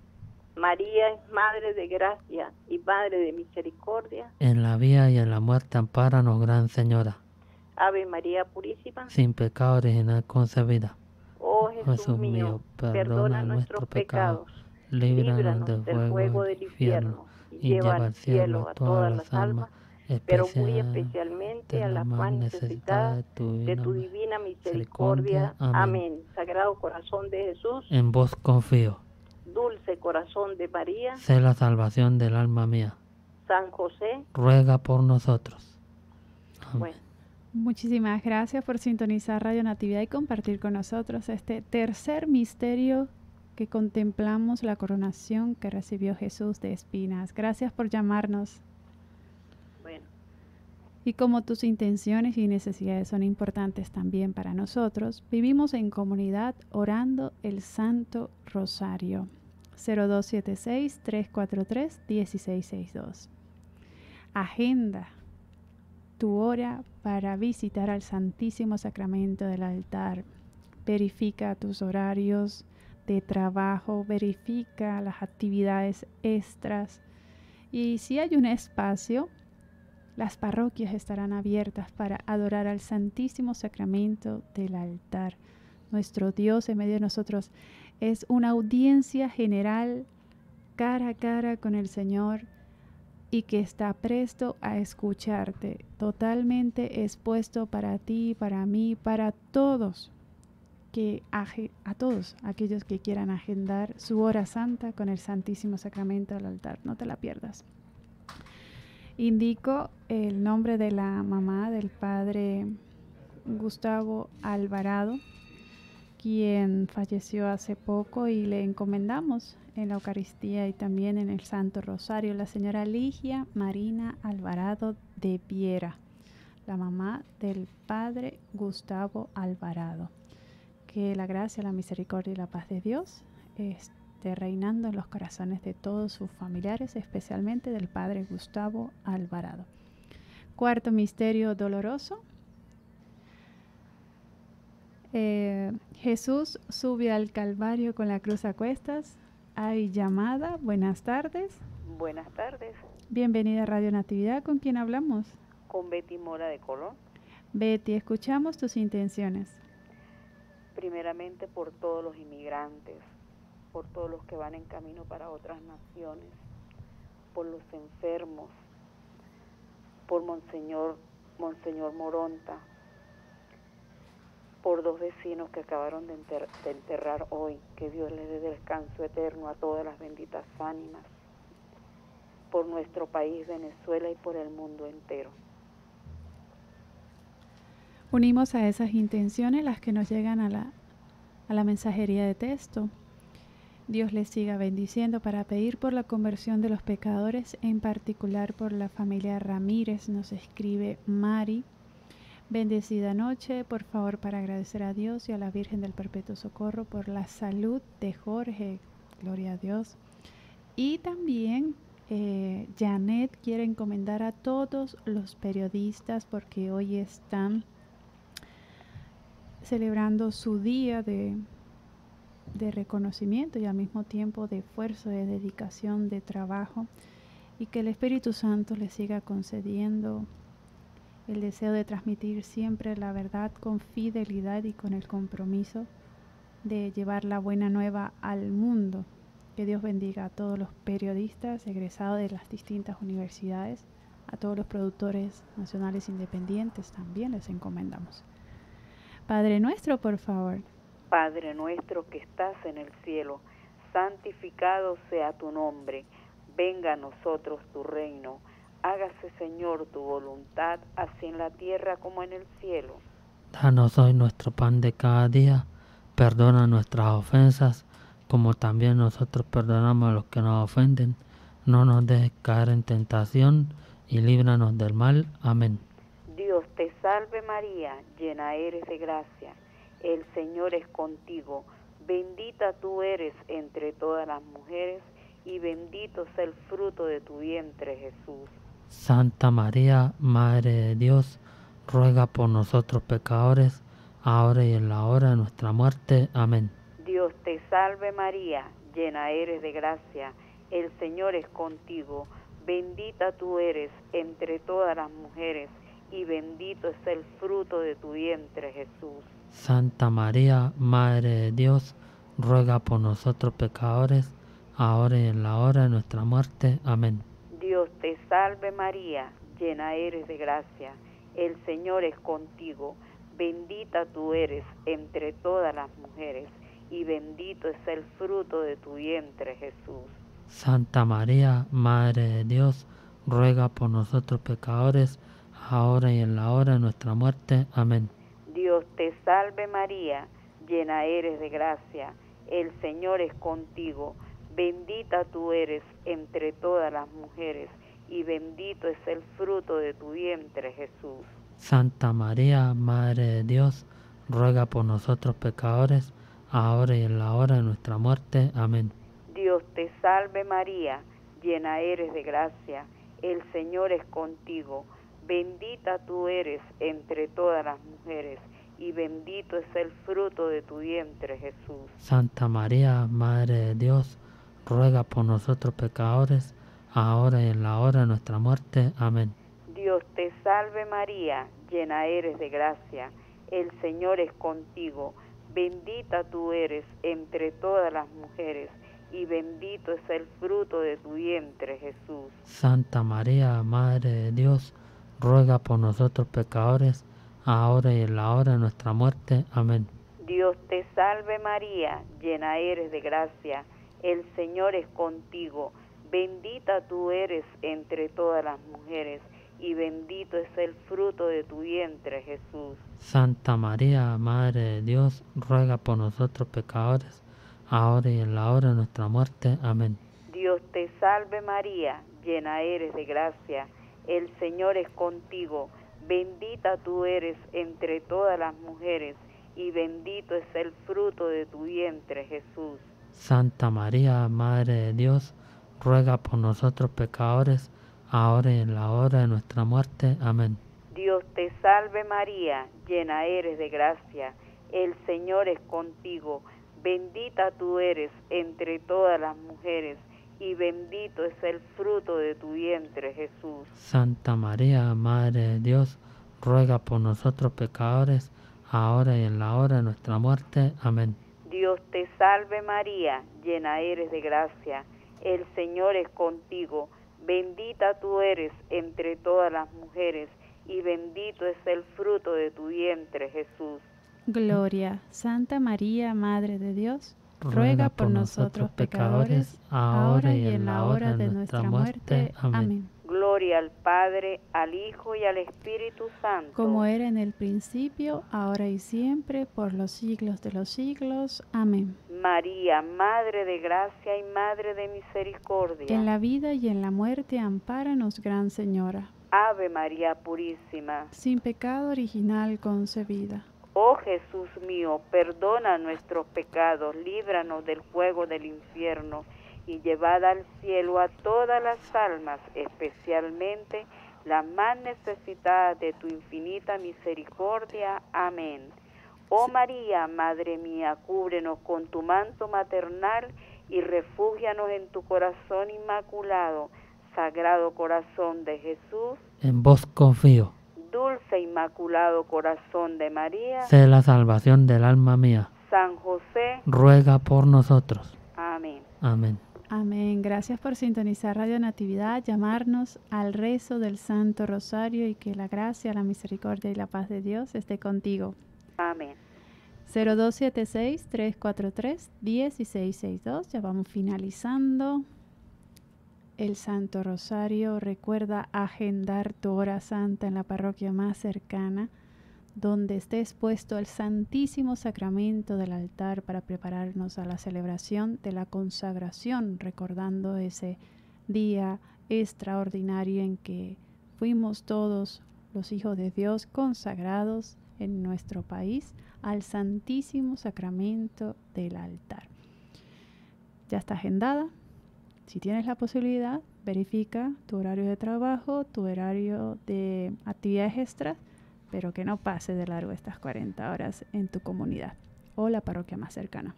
María es Madre de gracia y Madre de misericordia. En la vida y en la muerte, ampáranos, Gran Señora. Ave María Purísima. Sin pecado original concebida. Oh Jesús mío, perdona nuestros pecados, líbranos del fuego del infierno, y lleva al cielo a todas las almas, pero muy especialmente a las más necesitadas de tu divina misericordia. Amén. Sagrado Corazón de Jesús, en vos confío. Dulce Corazón de María, Sé la salvación del alma mía. San José, ruega por nosotros. Amén. Bueno. Muchísimas gracias por sintonizar Radio Natividad y compartir con nosotros este tercer misterio que contemplamos, la coronación que recibió Jesús de espinas. Gracias por llamarnos. Bueno. Y como tus intenciones y necesidades son importantes también para nosotros, vivimos en comunidad orando el Santo Rosario. 0276-343-1662. Agenda tu hora para visitar al Santísimo Sacramento del altar. Verifica tus horarios de trabajo, verifica las actividades extras. Y si hay un espacio, las parroquias estarán abiertas para adorar al Santísimo Sacramento del altar. Nuestro Dios en medio de nosotros es una audiencia general cara a cara con el Señor, y que está presto a escucharte, totalmente expuesto para ti, para mí, para todos, a todos aquellos que quieran agendar su hora santa con el Santísimo Sacramento del altar. No te la pierdas. Indico el nombre de la mamá del padre Gustavo Alvarado, quien falleció hace poco, y le encomendamos en la Eucaristía y también en el Santo Rosario, la señora Ligia Marina Alvarado de Viera, la mamá del padre Gustavo Alvarado. Que la gracia, la misericordia y la paz de Dios esté reinando en los corazones de todos sus familiares, especialmente del padre Gustavo Alvarado. Cuarto misterio doloroso. Jesús sube al Calvario con la cruz a cuestas. Hay llamada. Buenas tardes. Buenas tardes. Bienvenida a Radio Natividad. ¿Con quién hablamos? Con Betty Mora de Colón. Betty, escuchamos tus intenciones. primeramente por todos los inmigrantes, por todos los que van en camino para otras naciones, por los enfermos, por Monseñor Moronta, por 2 vecinos que acabaron de enterrar hoy, que Dios les dé descanso eterno a todas las benditas ánimas, por nuestro país Venezuela y por el mundo entero. Unimos a esas intenciones las que nos llegan a la mensajería de texto. Dios les siga bendiciendo para pedir por la conversión de los pecadores, en particular por la familia Ramírez. Nos escribe Mari. Bendecida noche, por favor, para agradecer a Dios y a la Virgen del Perpetuo Socorro por la salud de Jorge, gloria a Dios. Y también Janet quiere encomendar a todos los periodistas porque hoy están celebrando su día de reconocimiento y al mismo tiempo de esfuerzo, de dedicación, de trabajo, y que el Espíritu Santo les siga concediendo el deseo de transmitir siempre la verdad con fidelidad y con el compromiso de llevar la buena nueva al mundo. Que Dios bendiga a todos los periodistas egresados de las distintas universidades, a todos los productores nacionales independientes también les encomendamos. Padre nuestro, por favor. Padre nuestro que estás en el cielo, santificado sea tu nombre, venga a nosotros tu reino. Hágase, Señor, tu voluntad, así en la tierra como en el cielo. Danos hoy nuestro pan de cada día, perdona nuestras ofensas, como también nosotros perdonamos a los que nos ofenden. No nos dejes caer en tentación, y líbranos del mal. Amén. Dios te salve María, llena eres de gracia, el Señor es contigo, bendita tú eres entre todas las mujeres, y bendito es el fruto de tu vientre, Jesús. Santa María, Madre de Dios, ruega por nosotros pecadores, ahora y en la hora de nuestra muerte. Amén. Dios te salve María, llena eres de gracia, el Señor es contigo, bendita tú eres entre todas las mujeres, y bendito es el fruto de tu vientre, Jesús. Santa María, Madre de Dios, ruega por nosotros pecadores, ahora y en la hora de nuestra muerte. Amén. Dios te salve María, llena eres de gracia, el Señor es contigo, bendita tú eres entre todas las mujeres, y bendito es el fruto de tu vientre, Jesús. Santa María, Madre de Dios, ruega por nosotros pecadores, ahora y en la hora de nuestra muerte. Amén. Dios te salve María, llena eres de gracia, el Señor es contigo, bendita tú eres entre todas las mujeres, y bendito es el fruto de tu vientre, Jesús. Santa María, Madre de Dios, ruega por nosotros pecadores, ahora y en la hora de nuestra muerte. Amén. Dios te salve María, llena eres de gracia, el Señor es contigo, bendita tú eres entre todas las mujeres, y bendito es el fruto de tu vientre, Jesús. Santa María, Madre de Dios, ruega por nosotros pecadores, ahora y en la hora de nuestra muerte. Amén. Dios te salve María, llena eres de gracia, el Señor es contigo, bendita tú eres entre todas las mujeres, y bendito es el fruto de tu vientre, Jesús. Santa María, Madre de Dios, ruega por nosotros pecadores, ahora y en la hora de nuestra muerte. Amén. Dios te salve María, llena eres de gracia, el Señor es contigo, bendita tú eres entre todas las mujeres, y bendito es el fruto de tu vientre, Jesús. Santa María, Madre de Dios, ruega por nosotros pecadores, ahora y en la hora de nuestra muerte. Amén. Dios te salve María, llena eres de gracia, el Señor es contigo, bendita tú eres entre todas las mujeres, y bendito es el fruto de tu vientre, Jesús. Santa María, Madre de Dios, ruega por nosotros pecadores, ahora y en la hora de nuestra muerte. Amén. Dios te salve María, llena eres de gracia, el Señor es contigo, bendita tú eres entre todas las mujeres, y bendito es el fruto de tu vientre, Jesús. Santa María, Madre de Dios, ruega por nosotros pecadores, ahora y en la hora de nuestra muerte. Amén. Dios te salve María, llena eres de gracia, el Señor es contigo, bendita tú eres entre todas las mujeres, y bendito es el fruto de tu vientre, Jesús. Gloria, Santa María, Madre de Dios, ruega por nosotros pecadores, ahora y en la hora de nuestra muerte. Amén. Gloria al Padre, al Hijo y al Espíritu Santo. Como era en el principio, ahora y siempre, por los siglos de los siglos. Amén. María, Madre de gracia y Madre de misericordia. En la vida y en la muerte, ampáranos, Gran Señora. Ave María Purísima. Sin pecado original concebida. Oh Jesús mío, perdona nuestros pecados, líbranos del fuego del infierno, y llevad al cielo a todas las almas, especialmente las más necesitadas de tu infinita misericordia. Amén. Oh María, Madre mía, cúbrenos con tu manto maternal y refúgianos en tu corazón inmaculado. Sagrado corazón de Jesús, En vos confío. dulce e inmaculado corazón de María, Sé la salvación del alma mía. San José, Ruega por nosotros. amén. Amén. Amén. Gracias por sintonizar Radio Natividad, llamarnos al rezo del Santo Rosario y que la gracia, la misericordia y la paz de Dios esté contigo. Amén. 0276-343-1662. Ya vamos finalizando el Santo Rosario. Recuerda agendar tu hora santa en la parroquia más cercana, donde esté expuesto el Santísimo Sacramento del altar para prepararnos a la celebración de la consagración, recordando ese día extraordinario en que fuimos todos los hijos de Dios consagrados en nuestro país al Santísimo Sacramento del altar. Ya está agendada. Si tienes la posibilidad, verifica tu horario de trabajo, tu horario de actividades extras, pero que no pase de largo estas 40 horas en tu comunidad o la parroquia más cercana.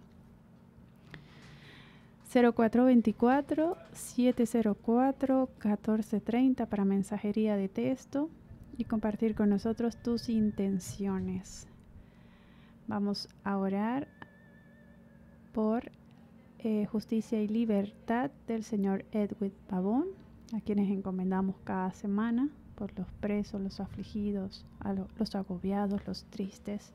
0424-704-1430 para mensajería de texto y compartir con nosotros tus intenciones. Vamos a orar por justicia y libertad del señor Edwin Pavón, a quienes encomendamos cada semana, por los presos, los afligidos, los agobiados, los tristes.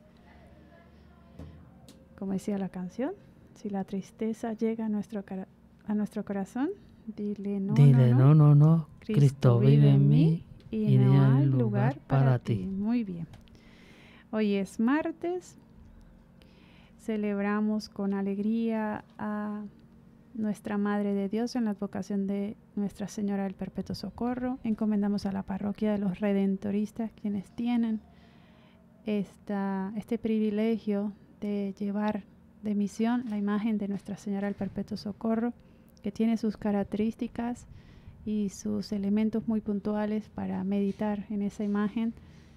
Como decía la canción, si la tristeza llega a nuestro corazón, dile no, no, Cristo vive en mí y no hay lugar para ti. Muy bien. Hoy es martes. Celebramos con alegría a nuestra Madre de Dios en la advocación de Nuestra Señora del Perpetuo Socorro. Encomendamos a la parroquia de los Redentoristas, quienes tienen este privilegio de llevar de misión la imagen de Nuestra Señora del Perpetuo Socorro, que tiene sus características y sus elementos muy puntuales para meditar en esa imagen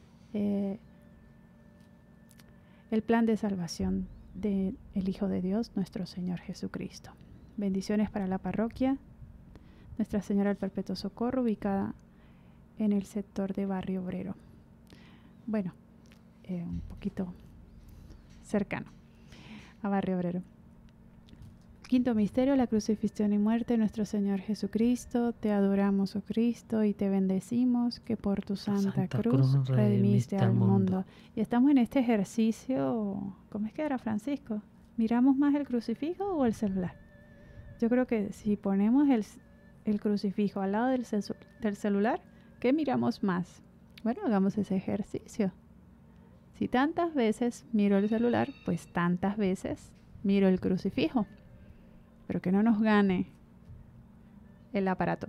el plan de salvación del Hijo de Dios, nuestro Señor Jesucristo. Bendiciones para la parroquia Nuestra Señora del Perpetuo Socorro, ubicada en el sector de Barrio Obrero. Bueno, un poquito cercano a Barrio Obrero. Quinto misterio, la crucifixión y muerte de nuestro Señor Jesucristo. Te adoramos, oh Cristo, y te bendecimos que por tu Santa Cruz redimiste al mundo. Y estamos en este ejercicio, ¿cómo es que era, Francisco? ¿Miramos más el crucifijo o el celular? Yo creo que si ponemos el crucifijo al lado del celular, ¿qué miramos más? Bueno, hagamos ese ejercicio. Si tantas veces miro el celular, pues tantas veces miro el crucifijo. Pero que no nos gane el aparato.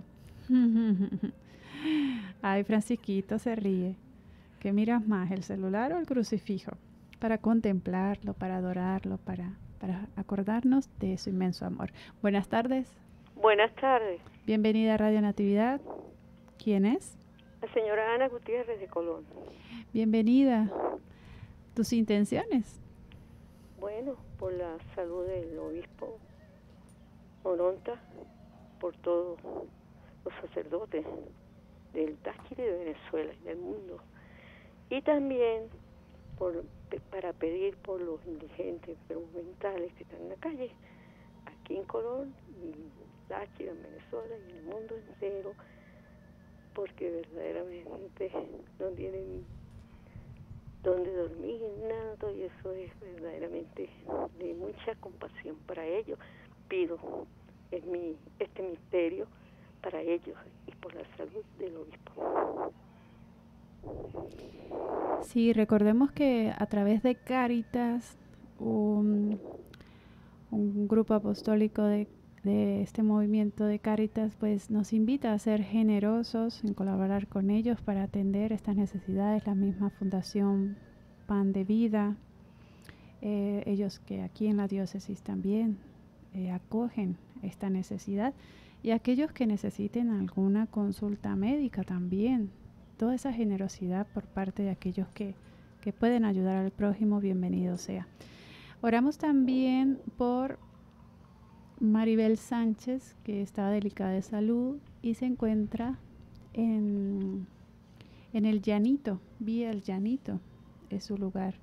Ay, Francisquito se ríe. ¿Qué miras más, el celular o el crucifijo? Para contemplarlo, para adorarlo, para acordarnos de su inmenso amor. Buenas tardes. Buenas tardes. Bienvenida a Radio Natividad. ¿Quién es? La señora Ana Gutiérrez de Colón. Bienvenida. ¿Tus intenciones? Bueno, por la salud del obispo Oronta, por todos los sacerdotes del Táchira y de Venezuela y del mundo. Y también por para pedir por los indigentes enfermos mentales que están en la calle, aquí en Colón, y Táchira, en Venezuela y en el mundo entero, porque verdaderamente no tienen donde dormir, nada, todo, y eso es verdaderamente de mucha compasión para ellos. Pido este misterio para ellos y por la salud del obispo. Sí, recordemos que a través de Cáritas, un grupo apostólico de este movimiento de Cáritas, pues nos invita a ser generosos en colaborar con ellos para atender estas necesidades. La misma Fundación Pan de Vida, ellos que aquí en la diócesis también acogen esta necesidad, y aquellos que necesiten alguna consulta médica también. Toda esa generosidad por parte de aquellos que pueden ayudar al prójimo, bienvenido sea. Oramos también por Maribel Sánchez, que está delicada de salud y se encuentra en el Llanito, vía el Llanito, es su lugar,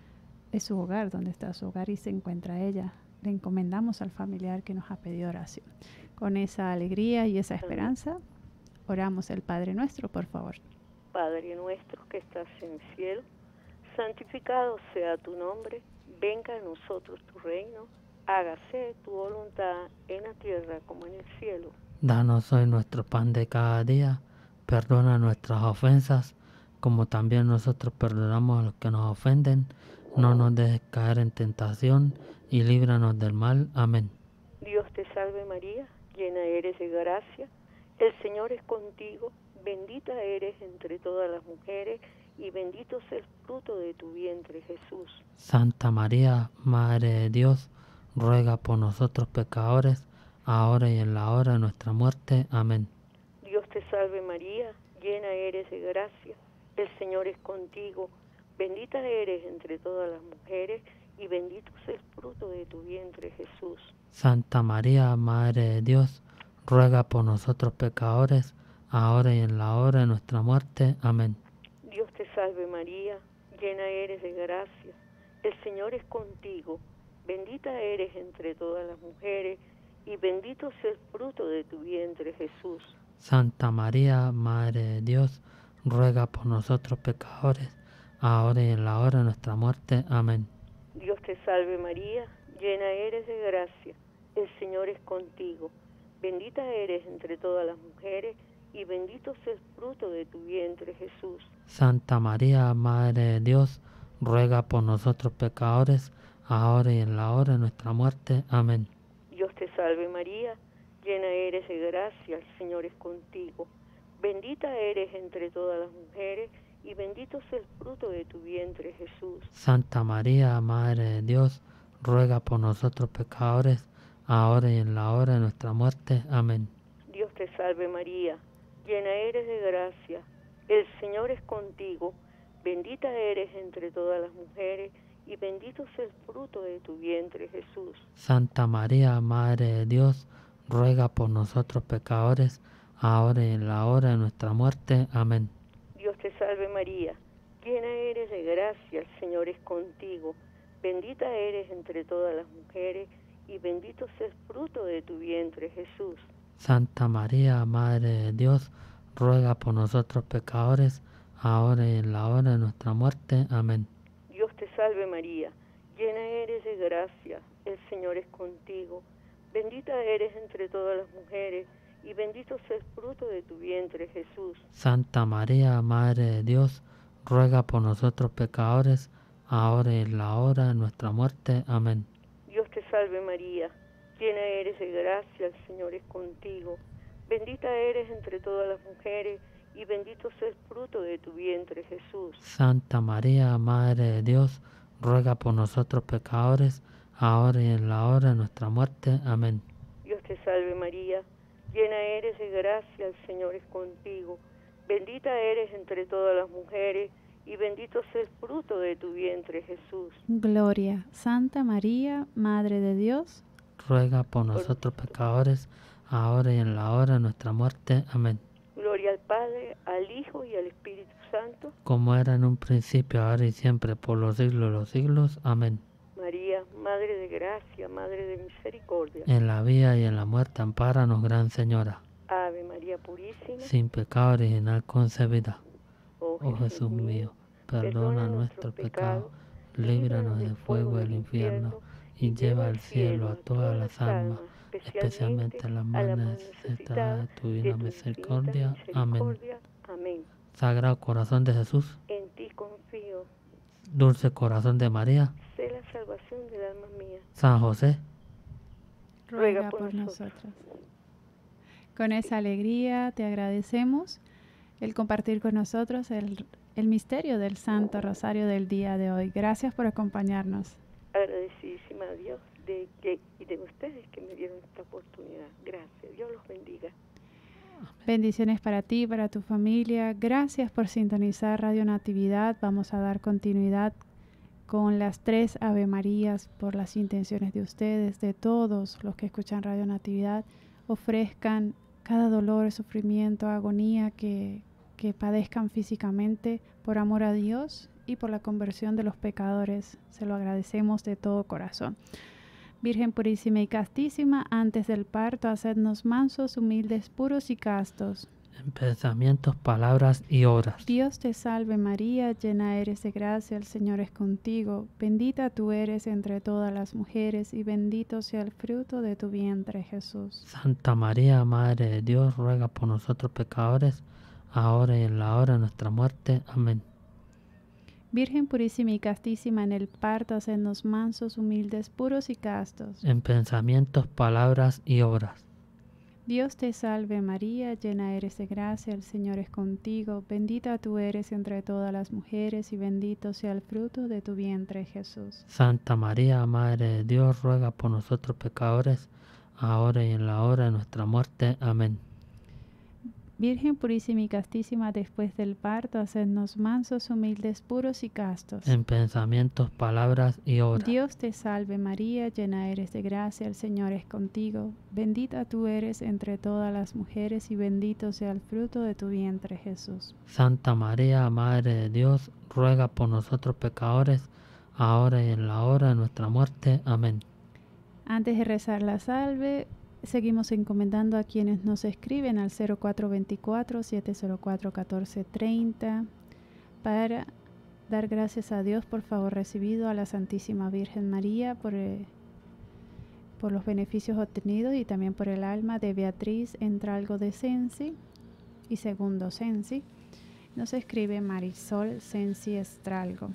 es su hogar, donde está su hogar y se encuentra ella. Le encomendamos al familiar que nos ha pedido oración. Con esa alegría y esa esperanza, oramos el Padre Nuestro, por favor. Padre nuestro que estás en el cielo, santificado sea tu nombre, venga a nosotros tu reino, hágase tu voluntad en la tierra como en el cielo. Danos hoy nuestro pan de cada día, perdona nuestras ofensas, como también nosotros perdonamos a los que nos ofenden. No nos dejes caer en tentación y líbranos del mal. Amén. Dios te salve María, llena eres de gracia, el Señor es contigo, bendita eres entre todas las mujeres y bendito es el fruto de tu vientre, Jesús. Santa María, Madre de Dios, ruega por nosotros pecadores, ahora y en la hora de nuestra muerte. Amén. Dios te salve María, llena eres de gracia, el Señor es contigo, bendita eres entre todas las mujeres y bendito es el fruto de tu vientre, Jesús. Santa María, Madre de Dios, ruega por nosotros pecadores, ahora y en la hora de nuestra muerte. Amén. Dios te salve María, llena eres de gracia, el Señor es contigo, bendita eres entre todas las mujeres y bendito es el fruto de tu vientre, Jesús. Santa María, Madre de Dios, ruega por nosotros pecadores, ahora y en la hora de nuestra muerte. Amén. Dios te salve María, llena eres de gracia, el Señor es contigo, bendita eres entre todas las mujeres y bendito es el fruto de tu vientre, Jesús. Santa María, Madre de Dios, ruega por nosotros pecadores, ahora y en la hora de nuestra muerte. Amén. Dios te salve María, llena eres de gracia, el Señor es contigo, bendita eres entre todas las mujeres y bendito es el fruto de tu vientre, Jesús. Santa María, Madre de Dios, ruega por nosotros pecadores, ahora y en la hora de nuestra muerte. Amén. Dios te salve María, llena eres de gracia, el Señor es contigo, bendita eres entre todas las mujeres y bendito es el fruto de tu vientre, Jesús. Santa María, Madre de Dios, ruega por nosotros pecadores, ahora y en la hora de nuestra muerte. Amén. Dios te salve María, llena eres de gracia, el Señor es contigo, bendita eres entre todas las mujeres y bendito es el fruto de tu vientre, Jesús. Santa María, Madre de Dios, ruega por nosotros pecadores, ahora y en la hora de nuestra muerte. Amén. Dios te salve María, llena eres de gracia, el Señor es contigo, bendita eres entre todas las mujeres y bendito es el fruto de tu vientre, Jesús. Santa María, Madre de Dios, ruega por nosotros pecadores, ahora y en la hora de nuestra muerte. Amén. Dios te salve María, llena eres de gracia, el Señor es contigo, bendita eres entre todas las mujeres y bendito es el fruto de tu vientre, Jesús. Santa María, Madre de Dios, ruega por nosotros pecadores, ahora y en la hora de nuestra muerte. Amén. Dios te salve María, llena eres de gracia, el Señor es contigo, bendita eres entre todas las mujeres y bendito es el fruto de tu vientre, Jesús. Gloria. Santa María, Madre de Dios, ruega por nosotros pecadores, ahora y en la hora de nuestra muerte. Amén. Gloria al Padre, Padre, al Hijo y al Espíritu Santo, como era en un principio, ahora y siempre, por los siglos de los siglos. Amén. María, Madre de Gracia, Madre de Misericordia, En la vida y en la muerte, ampáranos, Gran Señora. Ave María Purísima, Sin pecado original concebida. oh Oh Jesús mío, perdona nuestros pecados, líbranos del fuego del infierno, y lleva al cielo a todas las almas, especialmente a las más necesitadas de tu divina misericordia. Amén. Amén. Sagrado Corazón de Jesús, En ti confío, Dulce Corazón de María, sé la salvación del alma mía. San José, ruega por nosotros. Con esa alegría te agradecemos el compartir con nosotros el misterio del Santo Rosario del día de hoy. Gracias por acompañarnos. Agradecidísima a Dios y de ustedes que me dieron esta oportunidad. Gracias. Dios los bendiga. Bendiciones para ti y para tu familia. Gracias por sintonizar Radio Natividad. Vamos a dar continuidad con las 3 Ave Marías por las intenciones de ustedes, de todos los que escuchan Radio Natividad. Ofrezcan cada dolor, sufrimiento, agonía que padezcan físicamente por amor a Dios y por la conversión de los pecadores. Se lo agradecemos de todo corazón. Virgen purísima y castísima, antes del parto, hacednos mansos, humildes, puros y castos. en pensamientos, palabras y obras. Dios te salve María, llena eres de gracia, el Señor es contigo. Bendita tú eres entre todas las mujeres y bendito sea el fruto de tu vientre, Jesús. Santa María, Madre de Dios, ruega por nosotros pecadores, ahora y en la hora de nuestra muerte. Amén. Virgen purísima y castísima, en el parto hacednos mansos, humildes, puros y castos. En pensamientos, palabras y obras. Dios te salve María, llena eres de gracia, el Señor es contigo. Bendita tú eres entre todas las mujeres y bendito sea el fruto de tu vientre, Jesús. Santa María, Madre de Dios, ruega por nosotros pecadores, ahora y en la hora de nuestra muerte. Amén. Virgen purísima y castísima, después del parto, hacednos mansos, humildes, puros y castos. En pensamientos, palabras y obras. Dios te salve María, llena eres de gracia, el Señor es contigo. Bendita tú eres entre todas las mujeres y bendito sea el fruto de tu vientre, Jesús. Santa María, Madre de Dios, ruega por nosotros pecadores, ahora y en la hora de nuestra muerte. Amén. Antes de rezar la salve, seguimos encomendando a quienes nos escriben al 0424-704-1430 para dar gracias a Dios por favor recibido, a la Santísima Virgen María por los beneficios obtenidos y también por el alma de Beatriz Entralgo de Sensi y Segundo Sensi. Nos escribe Marisol Sensi Estralgo.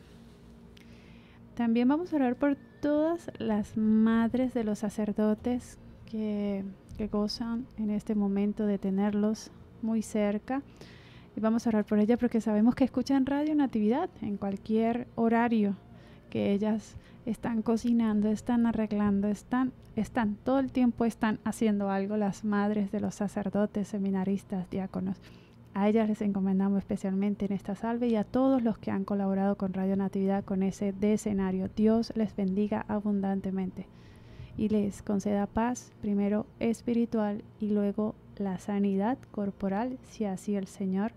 También vamos a orar por todas las madres de los sacerdotes que gozan en este momento de tenerlos muy cerca, y vamos a orar por ellas porque sabemos que escuchan Radio Natividad en cualquier horario, que ellas están cocinando, están arreglando, están todo el tiempo están haciendo algo, las madres de los sacerdotes, seminaristas, diáconos. A ellas les encomendamos especialmente en esta salve y a todos los que han colaborado con Radio Natividad con ese escenario. Dios les bendiga abundantemente y les conceda paz, primero espiritual y luego la sanidad corporal, si así el Señor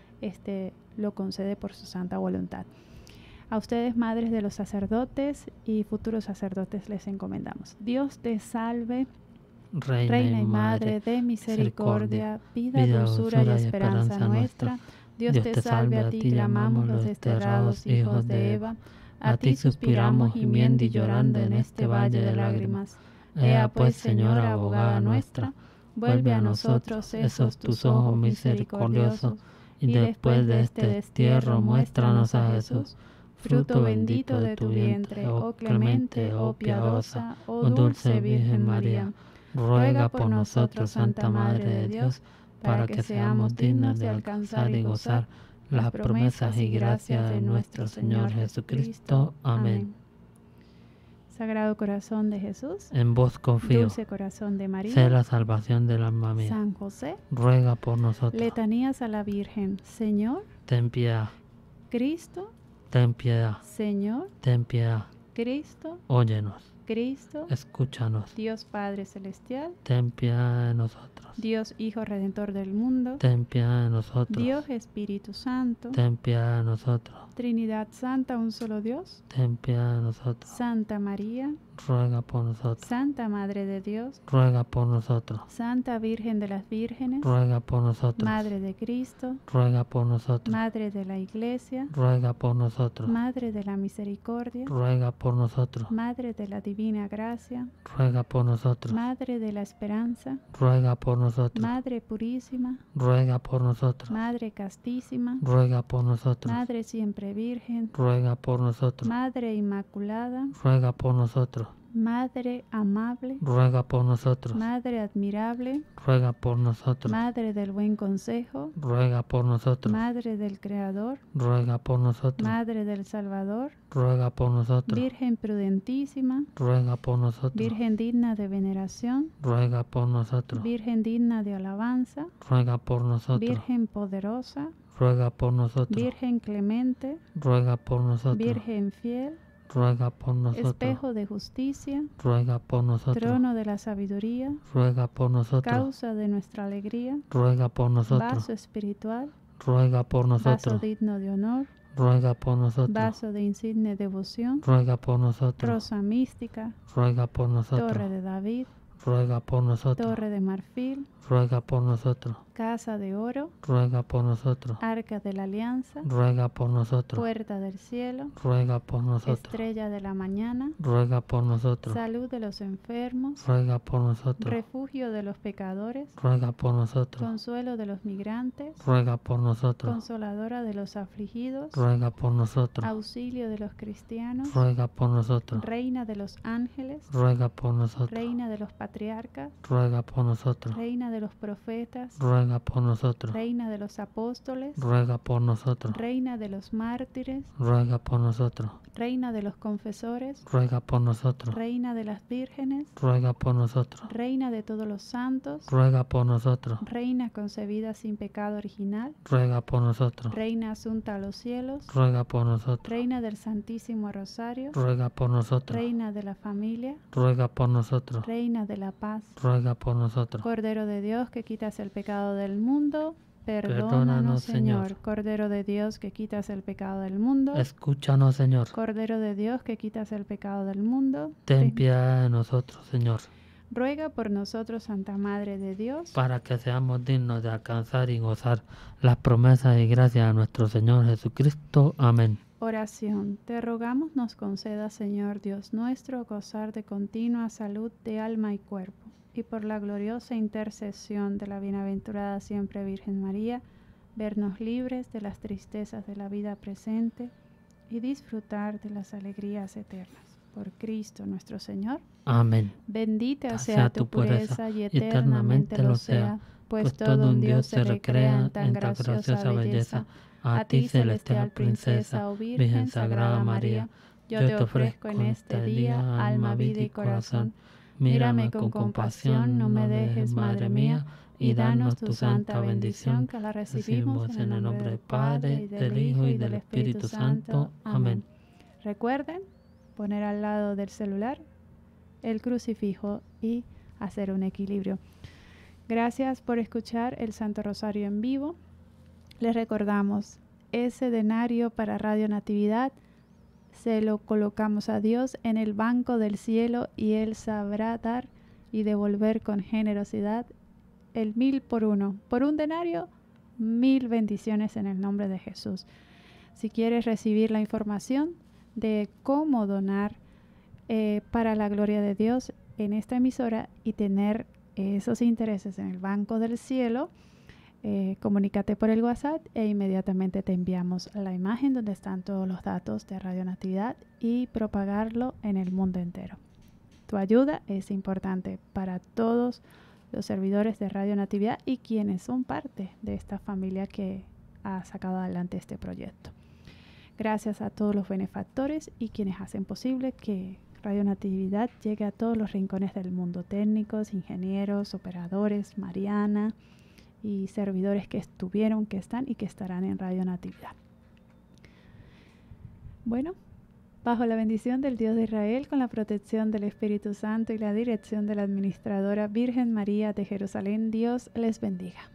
lo concede por su santa voluntad. A ustedes, madres de los sacerdotes y futuros sacerdotes, les encomendamos. Dios te salve, Reina y Madre de misericordia, vida, dulzura y esperanza nuestra. Dios te salve, a ti clamamos los desterrados hijos de Eva. A ti suspiramos gimiendo y llorando en este valle de lágrimas. Ea pues, Señora, abogada nuestra, vuelve a nosotros esos tus ojos misericordiosos, y después de este destierro muéstranos a Jesús, fruto bendito de tu vientre, oh clemente, oh piadosa, oh dulce Virgen María. Ruega por nosotros, Santa Madre de Dios, para que seamos dignos de alcanzar y gozar las promesas y gracias de nuestro Señor Jesucristo. Amén. Sagrado Corazón de Jesús, en vos confío. Dulce Corazón de María, sé la salvación del alma mía. San José, ruega por nosotros. Letanías a la Virgen. Señor, ten piedad. Cristo, ten piedad. Señor, ten piedad. Cristo, óyenos. Cristo, escúchanos. Dios Padre Celestial, Ten piedad de nosotros. Dios Hijo Redentor del mundo, Ten piedad de nosotros. Dios Espíritu Santo, Ten piedad de nosotros. Trinidad Santa, un solo Dios, Ten piedad de nosotros. Santa María, Ruega por nosotros. Santa Madre de Dios, Ruega por nosotros. Santa Virgen de las Vírgenes, Ruega por nosotros. Madre de Cristo, Ruega por nosotros. Madre de la Iglesia, Ruega por nosotros. Madre de la Misericordia, Ruega por nosotros. Madre de la Divina Gracia, Ruega por nosotros. Madre de la Esperanza, Ruega por nosotros. Madre Purísima, Ruega por nosotros. Madre Castísima, Ruega por nosotros. Madre Siempre Virgen, Ruega por nosotros. Madre Inmaculada, Ruega por nosotros. Madre Amable, Ruega por nosotros. Madre Admirable, Ruega por nosotros. Madre del Buen Consejo, Ruega por nosotros. Madre del Creador, Ruega por nosotros. Madre del Salvador, Ruega por nosotros. Virgen prudentísima, Ruega por nosotros. Virgen digna de veneración, Ruega por nosotros. Virgen digna de alabanza, Ruega por nosotros. Virgen poderosa, Ruega por nosotros. Virgen clemente, Ruega por nosotros. Virgen fiel, Ruega por nosotros. espejo de justicia, Ruega por nosotros. trono de la sabiduría, Ruega por nosotros. causa de nuestra alegría, Ruega por nosotros. vaso espiritual, Ruega por vaso nosotros. digno de honor, Ruega por nosotros. vaso de insigne devoción, Ruega por nosotros. rosa mística, Ruega por torre nosotros. de David, Ruega por nosotros. torre de marfil, Ruega por nosotros. casa de oro, Ruega por nosotros. arca de la alianza, Ruega por nosotros. puerta del cielo, Ruega por nosotros. estrella de la mañana, Ruega por nosotros. salud de los enfermos, Ruega por nosotros. refugio de los pecadores, Ruega por nosotros. consuelo de los migrantes, Ruega por nosotros. consoladora de los afligidos, Ruega por nosotros. auxilio de los cristianos, Ruega por nosotros. reina de los ángeles, Ruega por nosotros. reina de los patriarcas, Ruega por nosotros. reina de los profetas, Ruega por nosotros. reina de los apóstoles, Ruega por nosotros. reina de los mártires, Ruega por nosotros. reina de los confesores, Ruega por nosotros. reina de las vírgenes, Ruega por nosotros. reina de todos los santos, Ruega por nosotros. reina concebida sin pecado original, Ruega por nosotros. reina asunta a los cielos, Ruega por nosotros. reina del Santísimo Rosario, Ruega por nosotros. reina de la familia, Ruega por nosotros. reina de la paz, Ruega por nosotros. Cordero de Dios que quitas el pecado del mundo, perdónanos, Perdónanos, Señor. Señor. Cordero de Dios que quitas el pecado del mundo, Escúchanos, Señor. Cordero de Dios que quitas el pecado del mundo, Ten piedad de nosotros, Señor, ruega por nosotros, Santa Madre de Dios, para que seamos dignos de alcanzar y gozar las promesas y gracias de nuestro Señor Jesucristo. Amén. Oración. Te rogamos nos conceda, Señor Dios nuestro, gozar de continua salud de alma y cuerpo, y por la gloriosa intercesión de la bienaventurada siempre Virgen María, vernos libres de las tristezas de la vida presente y disfrutar de las alegrías eternas. Por Cristo nuestro Señor. Amén. Bendita sea tu pureza y eternamente lo sea, Pues todo un Dios se recrea en tan graciosa belleza. A ti, celestial princesa, oh Virgen Sagrada María, yo te ofrezco en este día alma, vida y corazón. Mírame con compasión, no me dejes, Madre mía, y danos tu santa bendición, que la recibimos en el nombre del Padre, del Hijo y del Espíritu Santo. Amén. Recuerden poner al lado del celular el crucifijo y hacer un equilibrio. Gracias por escuchar el Santo Rosario en vivo. Les recordamos, ese denario para Radio Natividad se lo colocamos a Dios en el banco del cielo y Él sabrá dar y devolver con generosidad el 1000 por uno. Por un denario, 1000 bendiciones en el nombre de Jesús. Si quieres recibir la información de cómo donar para la gloria de Dios en esta emisora y tener esos intereses en el banco del cielo, comunícate por el WhatsApp e inmediatamente te enviamos la imagen donde están todos los datos de Radio Natividad y propagarlo en el mundo entero. Tu ayuda es importante para todos los servidores de Radio Natividad y quienes son parte de esta familia que ha sacado adelante este proyecto. Gracias a todos los benefactores y quienes hacen posible que Radio Natividad llegue a todos los rincones del mundo, técnicos, ingenieros, operadores, Mariana y servidores que estuvieron, que están y que estarán en Radio Natividad. Bueno, Bajo la bendición del Dios de Israel, con la protección del Espíritu Santo y la dirección de la Administradora Virgen María de Jerusalén, Dios les bendiga.